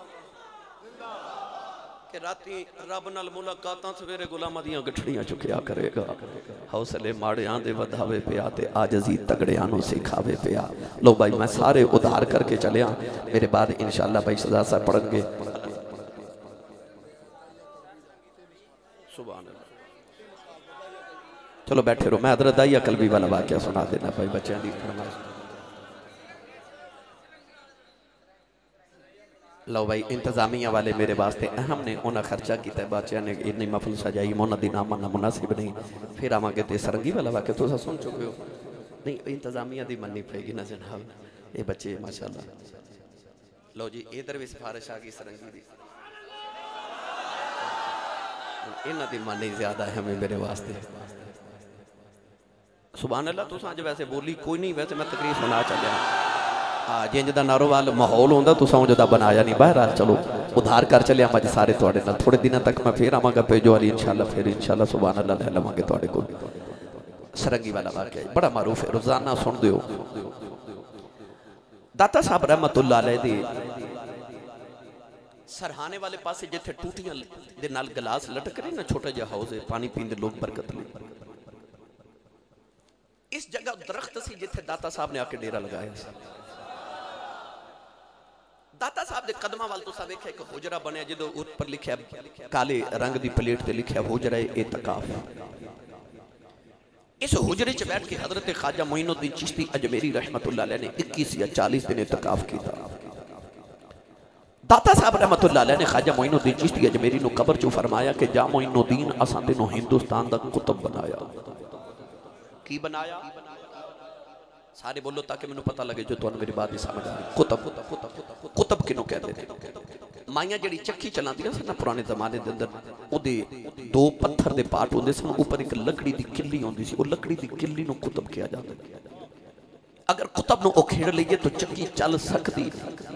कि राती रब नाल मुलाकातां, सवेरे गुलामां दियां गठड़ियां चुकिया करेगा। हौसले माड़ियां दे वधावे पिया ते आजजी तगड़ियां नूं सिखावे पिया। लो भाई मैं सारे उधार करके चलिया, मेरे बाद इंशाअल्लाह भाई सदा साहब पढ़ेंगे। सुभान अल्लाह। चलो बैठे रहो, मैं हज़रत दाइया कल्बी वाला वाक़या सुना देना भाई बच्चों की फरमाइश। लो भाई इंतजामिया वाले मेरे वास्ते अहम ने, उन्हें खर्चा किया, बच्चों ने इन्नी महफिल सजाई, उन्होंने दी नाम मनना मुनासिब नहीं। फिर आवांगे तो सरंगी वाला वाक़या तुम सुन चुके हो, नहीं इंतजामिया की मननी पेगी ना जनाब, ये बच्चे माशाअल्लाह। लो जी इधर भी सिफारिश आ गई सरंगी की, इन्हों की मननी ज्यादा है हमें मेरे वास्ते। सुभान अल्लाह। तुम अज वैसे बोली कोई नहीं, वैसे मैं तकरीर सुना चलिया। हाँ जिंज का नारोवाल माहौल होंदा तुसा उंज दा बनाया नहीं बहरहाल। चलो उधार कर चलिया अज सारे तुहाडे नाल, थोड़े दिनों तक मैं फिर आवांगा पेजो वाली इंशाअल्लाह, फिर इंशाअल्लाह सुभान अल्लाह लै लवांगे तुहाडे कोल। सरंगी वाला वाक़या बड़ा मारूफ है, रोजाना सुन दियो। दाता साहब रहमतुल्लाह अलैह दी सरहाने वाले पासे जिथे टूटियां दे नाल गिलास लटक रहे ना, छोटा जिहा हाउस है, पानी पींदे लोग बरकत ले। इस जगह दरख्त सी जिथे दाता साहब ने आके डेरा लगाया। दाता साहब के कदमां वाल तुसां वेख्या एक हुजरा बनया, जिदों ऊपर लिखा काले रंग की प्लेट ते लिखा हुजरा एतकाफ। इस हुजरे च बैठ के हजरत ख्वाजा मोइनुद्दीन चिश्ती अजमेरी रहमतुल्लाह अलैह ने इक्कीस या चालीस दिन एतकाफ किया। दाता साहब रहमतुल्लाह अलैह ने ख्वाजा मोइनुद्दीन चिश्ती अजमेरी नूं कबर चों फरमाया कि जा मोइनुद्दीन असां तैनूं हिंदुस्तान दा कुतुब बनाया। की बनाया? सारे बोलो ताकि मैनूं पता लगे जो तुहानूं मेरी बात नहीं समझ आ रही। कुतब कुतब कुतब किनूं कहते हैं? माइयां जिहड़ी चक्की चलांदियां सन ना पुराने जमाने दे अंदर, उहदे दो पत्थर दे पार्ट होंदे सन, ऊपर एक लकड़ी दी किल्ली होंदी सी, वो लकड़ी दी किल्ली नूं कुतब किया जाता। अगर कुतब नूं उखेड़ लईए तो चक्की चल सकदी।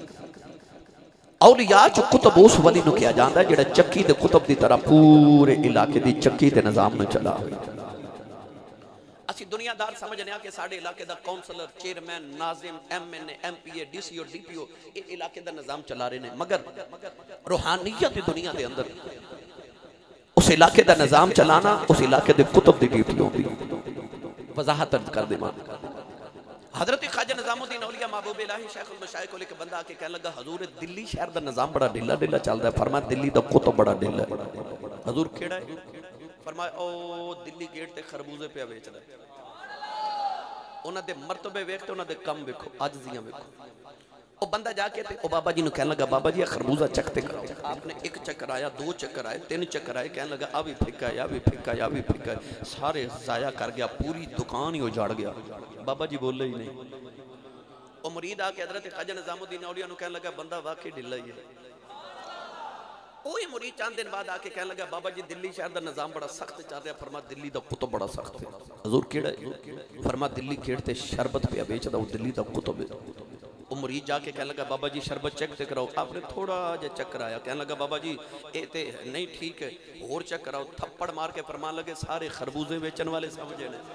औलिया चो कुतब उस वली नूं किया जाता है जिहड़ा चक्की दे कुतब दी तरह पूरे इलाके दी चक्की दे निजाम नूं चला होवे। असी दुनियादार समझने कि साढ़े इलाके का कौंसलर, चेयरमैन, नाजिम, M N A, M P A, D C O, D P O ये इलाके का निजाम चला रहे हैं, मगर रूहानियत की दुनिया के अंदर उस इलाके का निजाम चलाना उस इलाके के कुतुब की ड्यूटी होगी। वजाहत कर दे हजरत ख्वाजा निजामुद्दीन औलिया महबूब इलाही शेखुल मशाइख को लेकर बंदा आके कहने लगा हजूर दिल्ली शहर का निजाम बड़ा ढिला ढिला चलता है। फरमाया दिल्ली का कुतुब बड़ा ढिला है। हजूर केड़ा है? फरमाया ओ दिल्ली गेट ते खरबूजे पे बेचदा है। उन्हां दे मर्तबे वेख ते उन्हां दे कम वेखो, आजजियां वेखो। ओ बंदा जाके ते ओ बाबा जी नूं कहने लगा बाबा जी खरबूजा चखते करो। आपने एक चक्कर आया, दो चक्कर आए, तीन चक्कर आए, कहने लगा आ भी फिक्का है, आ भी फिक्का है, आ भी फिक्का है, सारे जाया कर गया, पूरी दुकान ही उजाड़ गया। बाबा जी बोले ही नहीं। ओ वो मुरीद आके हजरत ख्वाजा निजामुद्दीन औलिया नु कहने लगा बंदा वाकई ढिला ही है। वही मुरीद चंद दिन बाद आके कहने लगा बाबा जी दिल्ली शहर का निजाम बड़ा सख्त चल रहा। फरमा दिल्ली का कुतुब बड़ा सख्त है। हजूर केड़ा है? फरमा दिल्ली खेड़ते शरबत पिया बेचदा वो दिल्ली का कुतुब है। वो मुरीद जाके कहने लगा बाबा जी शरबत चेक ते कराओ। आपने थोड़ा जा चेक कराया, कहने लगा बाबा जी ये ते नहीं ठीक है, होर चेक कराओ। थप्पड़ मार के फरमान लगे सारे खरबूजे बेचने वाले समझे ने।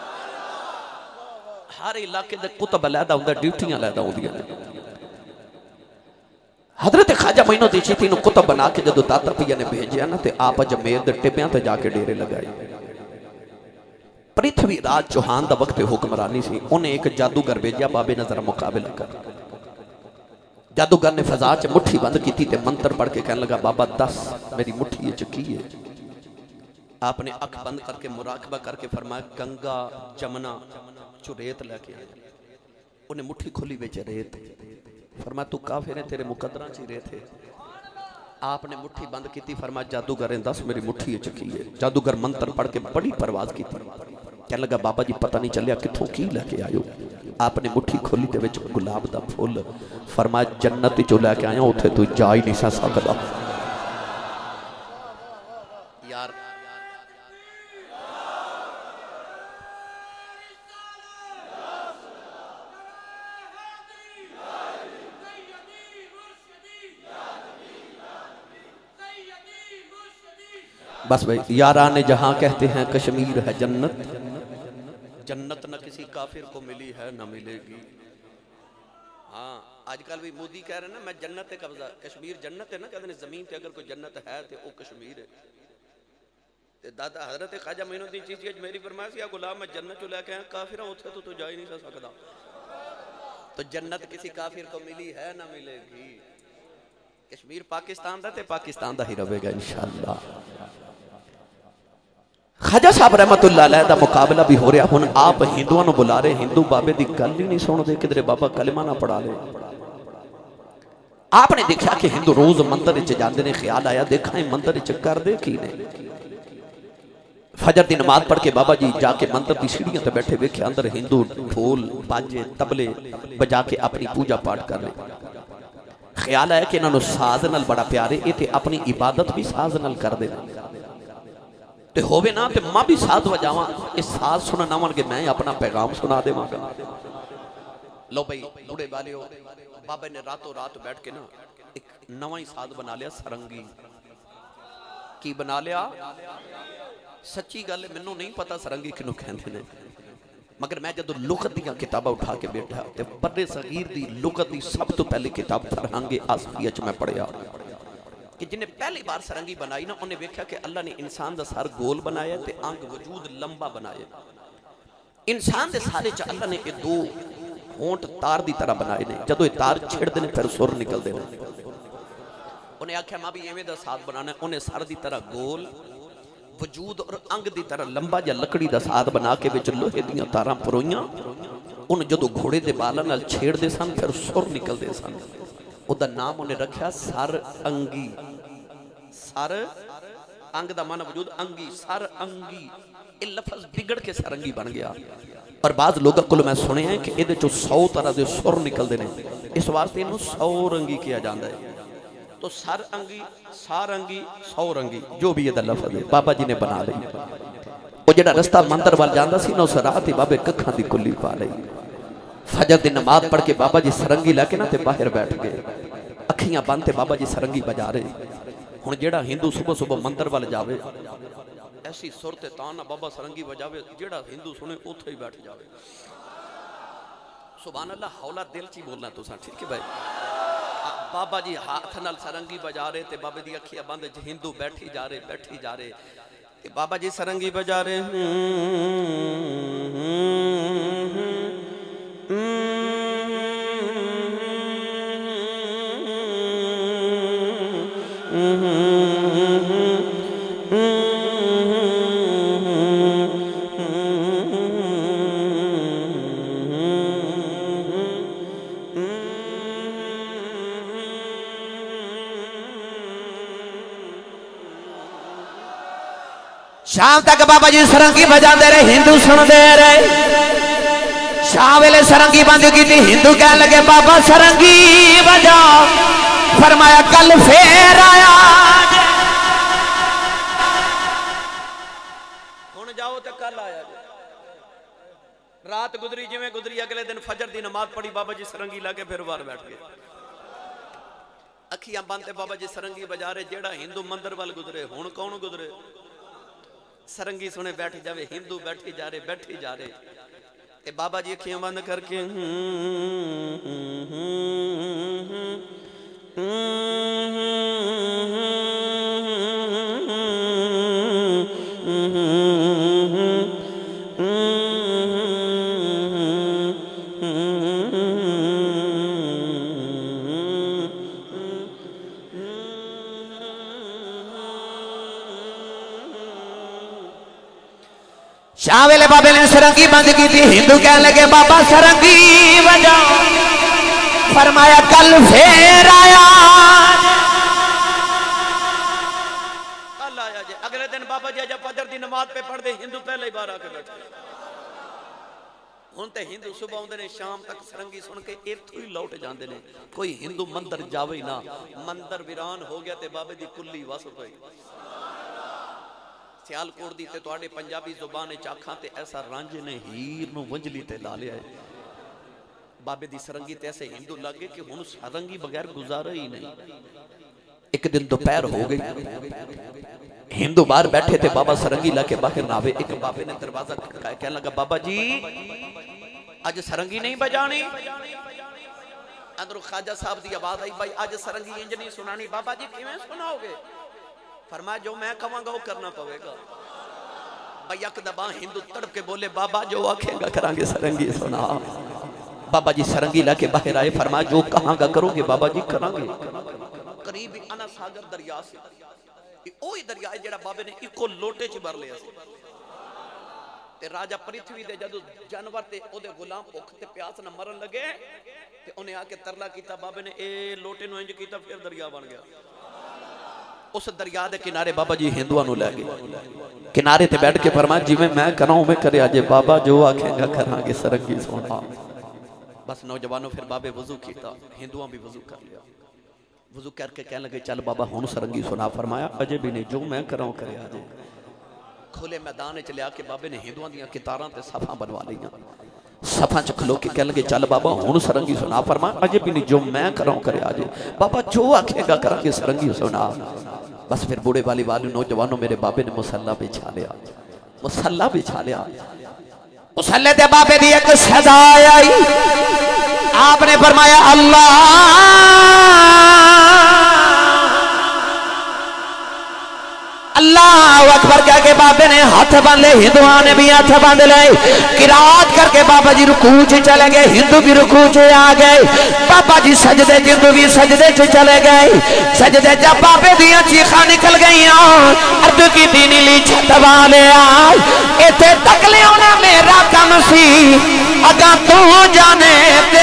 हर इलाके दे कुतुब अलहदा हुंदा, ड्यूटियां अलहदा होंदियां ने। हजरत ख्वाजा मोइनुद्दीन चिश्ती नूं कुतुब बना के जदों दाता पिया ने भेजिया ना ते आप अजमेर दे टिब्बियां ते जाके डेरे लगाए। पृथ्वी राज चौहान दा वक्त हुक्मरानी सी, उन्हें एक जादूगर भेजा बाबे नजर मुकाबला कर। जादूगर ने फजा च मुट्ठी बंद की ते मंत्र पढ़ के कहने लगा बाबा दस मेरी मुट्ठी च की है। आपने अख बंद करके मुराकबा करके फरमाया गंगा जमुना चो रेत लेके आया। उन्हें मुट्ठी खोली बेच रेत। फरमाया तू काफिर है, तेरे मुकदरा च रेत है। आपने मुट्ठी बंद की। फरमाया जादूगर ने दस मेरी मुट्ठी च की है। जादूगर मंत्र पढ़ के बड़ी परवाज की। कहने लगा बाबा जी पता नहीं चलिया कितों की लेके आयो। आपने मुट्ठी खोली दे विच गुलाब दा फुल। फरमाया जन्नत चो लैके आया, उत्थे तू जा ही नहीं सा सकदा। यार बस भाई यारान जहां कहते हैं कश्मीर है जन्नत। जन्नत न किसी काफिर को मिली है न मिलेगी। हाँ आजकल भी मोदी कह रहे हैं ना मैं जन्नत है कब्जा। कश्मीर जन्नत है ना, कहते हैं जमीन पे अगर कोई जन्नत है तो वो कश्मीर है। ते दादा हजरत ख्वाजा मोइनुद्दीन चिश्ती मेरी फरमाइश या गुलाम मैं जन्नत चो लैके आया, काफिर उथे तो तू जा ही नहीं सकदा। तो जन्नत किसी काफिर को मिली है ना मिलेगी। कश्मीर पाकिस्तान दा ते पाकिस्तान दा ही रहेगा इंशाअल्लाह। ख्वाजा साहब रहमतुल्लाह अलैह दा मुकाबला भी हो रहा। हुण आप हिंदुओं को बुला रहे, हिंदू बाबे की गल ही नहीं सुनते। किधरे बाबा कलमा ना पढ़ा ले। आपने देखा कि हिंदू रोज मंदिर च जाते हैं। ख्याल आया देखा मंदिर च करदे की ने। फजर की नमाज पढ़ के बाबा जी जाके मंदिर की सीढ़ियों पर बैठे वेखे अंदर हिंदू ढोल बाजे तबले बजा के अपनी पूजा पाठ कर रहे। ख्याल आया कि इन्होंने साज नाल बड़ा प्यारे, ये अपनी इबादत भी साज नाल करते हैं। ते होवे ना ते मां भी साथ बजावा। इस साथ सुनना मन के मैं अपना पैगाम सुना देवांगा। लो भाई बूढ़े वाले हो, बाबा ने रातों रात बैठ के ना एक नवा ही साथ बना लिया सरंगी। की बना लिया? सच्ची गल है मैनू नहीं पता सरंगी किनू कहंदे ने, मगर मैं जदों लुगत दी किताबां उठा के बैठा ते बड़े सगीर दी लुगत दी सब तो पहली किताब फरहांगे आसफिया च मैं पढ़िया कि जिन्हें पहली बार सरंगी बनाई ना उन्हें वेख्या कि अल्लाह ने इंसान का सर गोल बनाया ते अंग वजूद लंबा बनाया। इंसान के सारे च अल्लाह ने ये दो होंठ तार की तरह बनाए ने। जदों ये तार छिड़ते हैं फिर सुर निकलते हैं। उन्हें आख्या मैं भी इवें दा साथ बनाना। उन्हें सर की तरह गोल वजूद और अंग की तरह लंबा या लकड़ी का साथ बना के विच लोहे दी तारां परोईयां। उन्हें जदों घोड़े के बालां नाल छेड़ते सन फिर सुर निकलते सन। उदा नाम उन्हें रखा सर अंगी। सर अंग दा माना वजूद अंगी, सर अंगी। ये लफज बिगड़ के सरंगी बन गया। और बाद लोगों को मैं सुनिया है कि ये चो सौ तरह के सुर निकलते हैं, इस वास्ते इन्हू सौ रंगी किया जाता है। तो सर अंगी, सार अंगी, सौ रंगी जो भी ये लफज है बाबा जी ने बना ली। वो जो रस्ता मंदिर वाल जाता सी ना उस राह ही बाबे कखा की कुल्ली पा ली। फजर की नमाज पढ़ के बाबा जी सरंगी लैके ना ते बाहर बैठ गए। अखियां बंद ते बाबा जी सरंगी बजा रहे। हुण जेड़ा हिंदू सुबह सुबह मंदिर वाल जावे ऐसी सुर ते तान ना बाबा सरंगी बजावे, जेड़ा हिंदू सुने उत्थे ही बैठ जावे। सुभान अल्लाह, हौला दिल च ही बोलना तुसां, ठीक है भाई। बाबा जी हाथ नाल सरंगी बजा रहे ते बाबे दी अखियां बंद, हिंदू बैठी जा रहे बैठी जा रहे ते बाबा जी सरंगी बजा रहे। शाम तक बाबा जी सरंगी बजाते रहे, हिंदू सुनते रहे। शाह वेले सरंगी बंद की थी। हिंदू कह लगे बाबा सरंगी बजा। फरमाया कल फेर आया। हुण जाओ तो कल आया। रात गुजरी जिवें गुजरी, अगले दिन फजर दी नमाज पढ़ी, बाबा जी सरंगी लाके फिर बाहर बैठ गए। अखियां बंद बाबा जी सरंगी बजा रहे। जेड़ा हिंदू मंदिर वाल गुजरे, हुण कौन गुजरे? सरंगी सुने बैठ जावे। हिंदू बैठे जा रहे बैठे जा रहे। ते बाबा जी अखियां बंद करके शाह वेले बाबे ने सरंगी बंद की थी। हिंदू कह लगे बाबा सरंगी बजा। फरमाया कल फेर आया। कल आया जे। अगले दिन बाबा जी जब फजर दी नमाज पे पढ़ते, हिंदू पहले ही बाहर आके बैठे। हुण ते हिंदू सुबह आउंदे ने, शाम तक सरंगी सुन के इत्थों ही लौट जाते हैं। कोई हिंदू मंदिर जावे ना। मंदिर वीरान हो गया ते बाबे दी कुल्ली वस पई। सियालकोट दी ते तुहाडे पंजाबी जुबान च आखां ते ऐसा रांझे ने हीर नूं वंजली ते ला लिया है। बाबे दी सरंगी ते ऐसे हिंदू लगे कि हुण सरंगी बगैर गुजारा ही नहीं। एक दिन दोपहर हो गई, हिंदू बाहर बैठे थे। बाबा सरंगी लाके बाहर नावे। एक बाबे ने दरवाजा खटकाया, कहने लगा बाबा जी अज सरंगी नहीं बजानी। अंदरों ख्वाजा साहब की आवाज आई, भाई अज सरंगी इंज नहीं सुनानी। बाबा जी किवें सुनाओगे? फरमाया जो मैं कहूंगा वो करना पवेगा। भाई यक दबा हिंदू तड़प के बोले, बाबा जो आखेगा करांगे सरंगी सुना। बाबा जी सरंगी लाके बाहर आए। फरमाया जो कहांगा करोगे बाबा जी करांगे। करीब अना सागर दरिया से ओही दरिया है जेड़ा बाबे ने इको लोटे च भर लिया सी। ते राजा पृथ्वी दे जदों जानवर ते ओदे गुलाम भुख ते प्यास न मरन लगे ते उन्हें आके तरला कीता। बाबे ने ए लोटे नु इंज कीता, फिर दरिया बन गया। उस दरिया के किनारे बाबा जी हिंदुओं को लै गए। किनारे ते बैठ के फरमाया जिवें मैं करा उवें करे अजे। बाबा जो आखेगा करांगे सरंगी सुना। बस नौजवानों फिर बाबे वजू किया, हिंदुओं भी वजू कर लिया। वजू करके कहने लगे चल बाबा हुण सरंगी सुना। फरमाया अजे भी नहीं, जो मैं करां करे अजे। खुले मैदान च लिया के बाबे ने हिंदुओं दी कितारां ते सफा बनवा लईयां। सफा च खलो के कह लगे चल बाबा हुण सरंगी सुना। फरमाया अजे भी नहीं, जो मैं करां करे अजे। बाबा जो आखेगा करांगे सरंगी सुना। बस फिर बूढ़े वाली वाली नौजवानों मेरे बाबे ने मुसल्ला बिछा लिया। मुसल्ला बिछा लिया। मुसल्ले ते बाबे दी एक सदा आई। आपने फरमाया अल्लाह अल्लाह अकबर कह के बाबे ने हाथ बांध ले। हिंदुओं ने भी हाथ बांध ले। किरात करके बाबा जी रुकू च चले गए। हिंदू भी रुकू च आ गए। बाबा जी सजदे, हिंदू भी सजदे च चले गए। सजदे जब बाबे दियां चीखां निकल गई, अर्द की नीली छत वाले इथे तक लिया मेरा कम सी अगा तू जाने ते।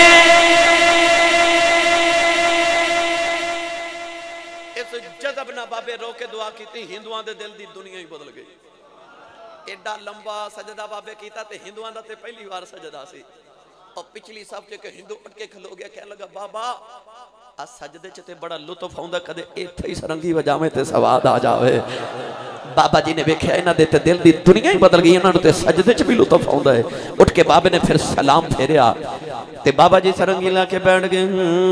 बाबे रो के दुआ की, हिंदुओं के दिल की दुनिया ही बदल गई। एडा लंबा सजदा बाबे कीता ते हिंदुओं का ते पहली बार सजदा सी। और पिछली सब च हिंदू उठ के खलो गया, कह लगा बाबा आ सजदे च ते बड़ा लुत्फ आउंदा, कदे इत्थे ही सरंगी वजावे ते स्वाद आ जावे। बाबा जी ने वेख्या इन्हां दे ते दिल दी दुनिया ही बदल गई। इन्हां नूं ते सजदे च भी लुत्फ आउंदा है। उठ के बाबे ने फिर सलाम फेरिया ते बाबा जी सरंगी ला के बैठ गए।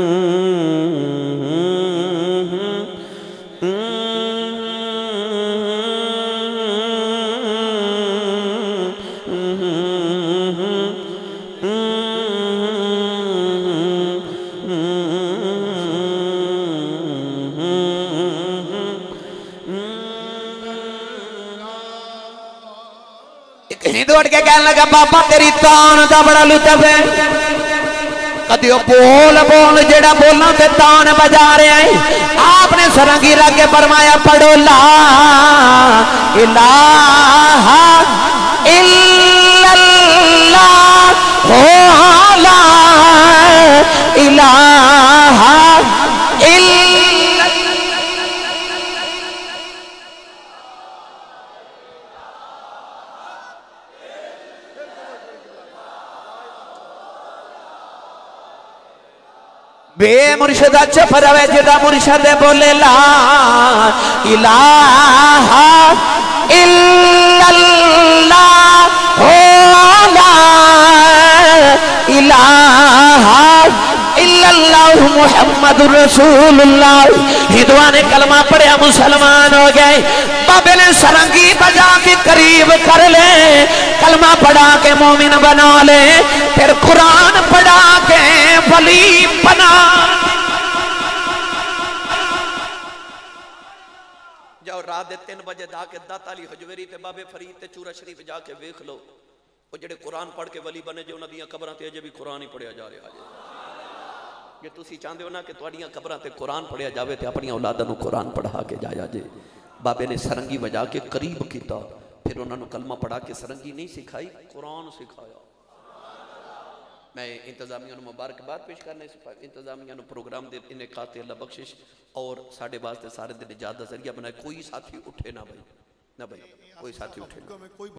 हिंदू उठ के कहने लगा बाबा तेरी तान का बड़ा लुत्फ है। कदियो बोल बोल जेड़ा बोलना ते तान बजा रहे हैं। आपने सरंगी रख के फरमाया पढ़ो ला इलाहा इल्लल्लाह हो ला इलाहा बे मुर्शिदा चुप रवे जेड़ा मुर्शिद बोले ला इलाहा इल्लल्लाह हो ला इलाहा इल्लल्लाह मुहम्मदुर रसूलुल्लाह। हिंदुआ ने कलमा पढ़िया मुसलमान हो गए। बाबे ने सरंगी बजा के करीब कर ले, कलमा पढ़ा के मोमिन बना ले, फिर कुरान पढ़ा के वली बना। जाओ रात के तीन बजे जाके दाताली हजवेरी ते बाबे फरीद ते चूरा शरीफ जाके वेख लो, वो जेडे कुरान पढ़ के वली बने जो उन्होंने कब्रां ते अजे भी कुरान ही पढ़िया जा रहा है। जे तुसी चाहते हो ना कि तुहाडियां कब्रां ते कुरान पढ़िया जावे ते अपनी औलादां नूं कुरान पढ़ा के जाया जे। बाबे ने सरंगी बजा के करीब किया, फिर उन्होंने कलमा पढ़ा के सरंगी नहीं सिखाई, कुरान सिखाया। मैं इंतजामिया नूं मुबारकबाद पेश करने इंतजामिया नूं प्रोग्राम दे इनेकात ते अल्लाह बख्शिश और साडे वास्ते सारे दिन निजात दा जरिया बनाए। कोई साथी उठे ना भाई, ना भाई कोई साथी उठे ना।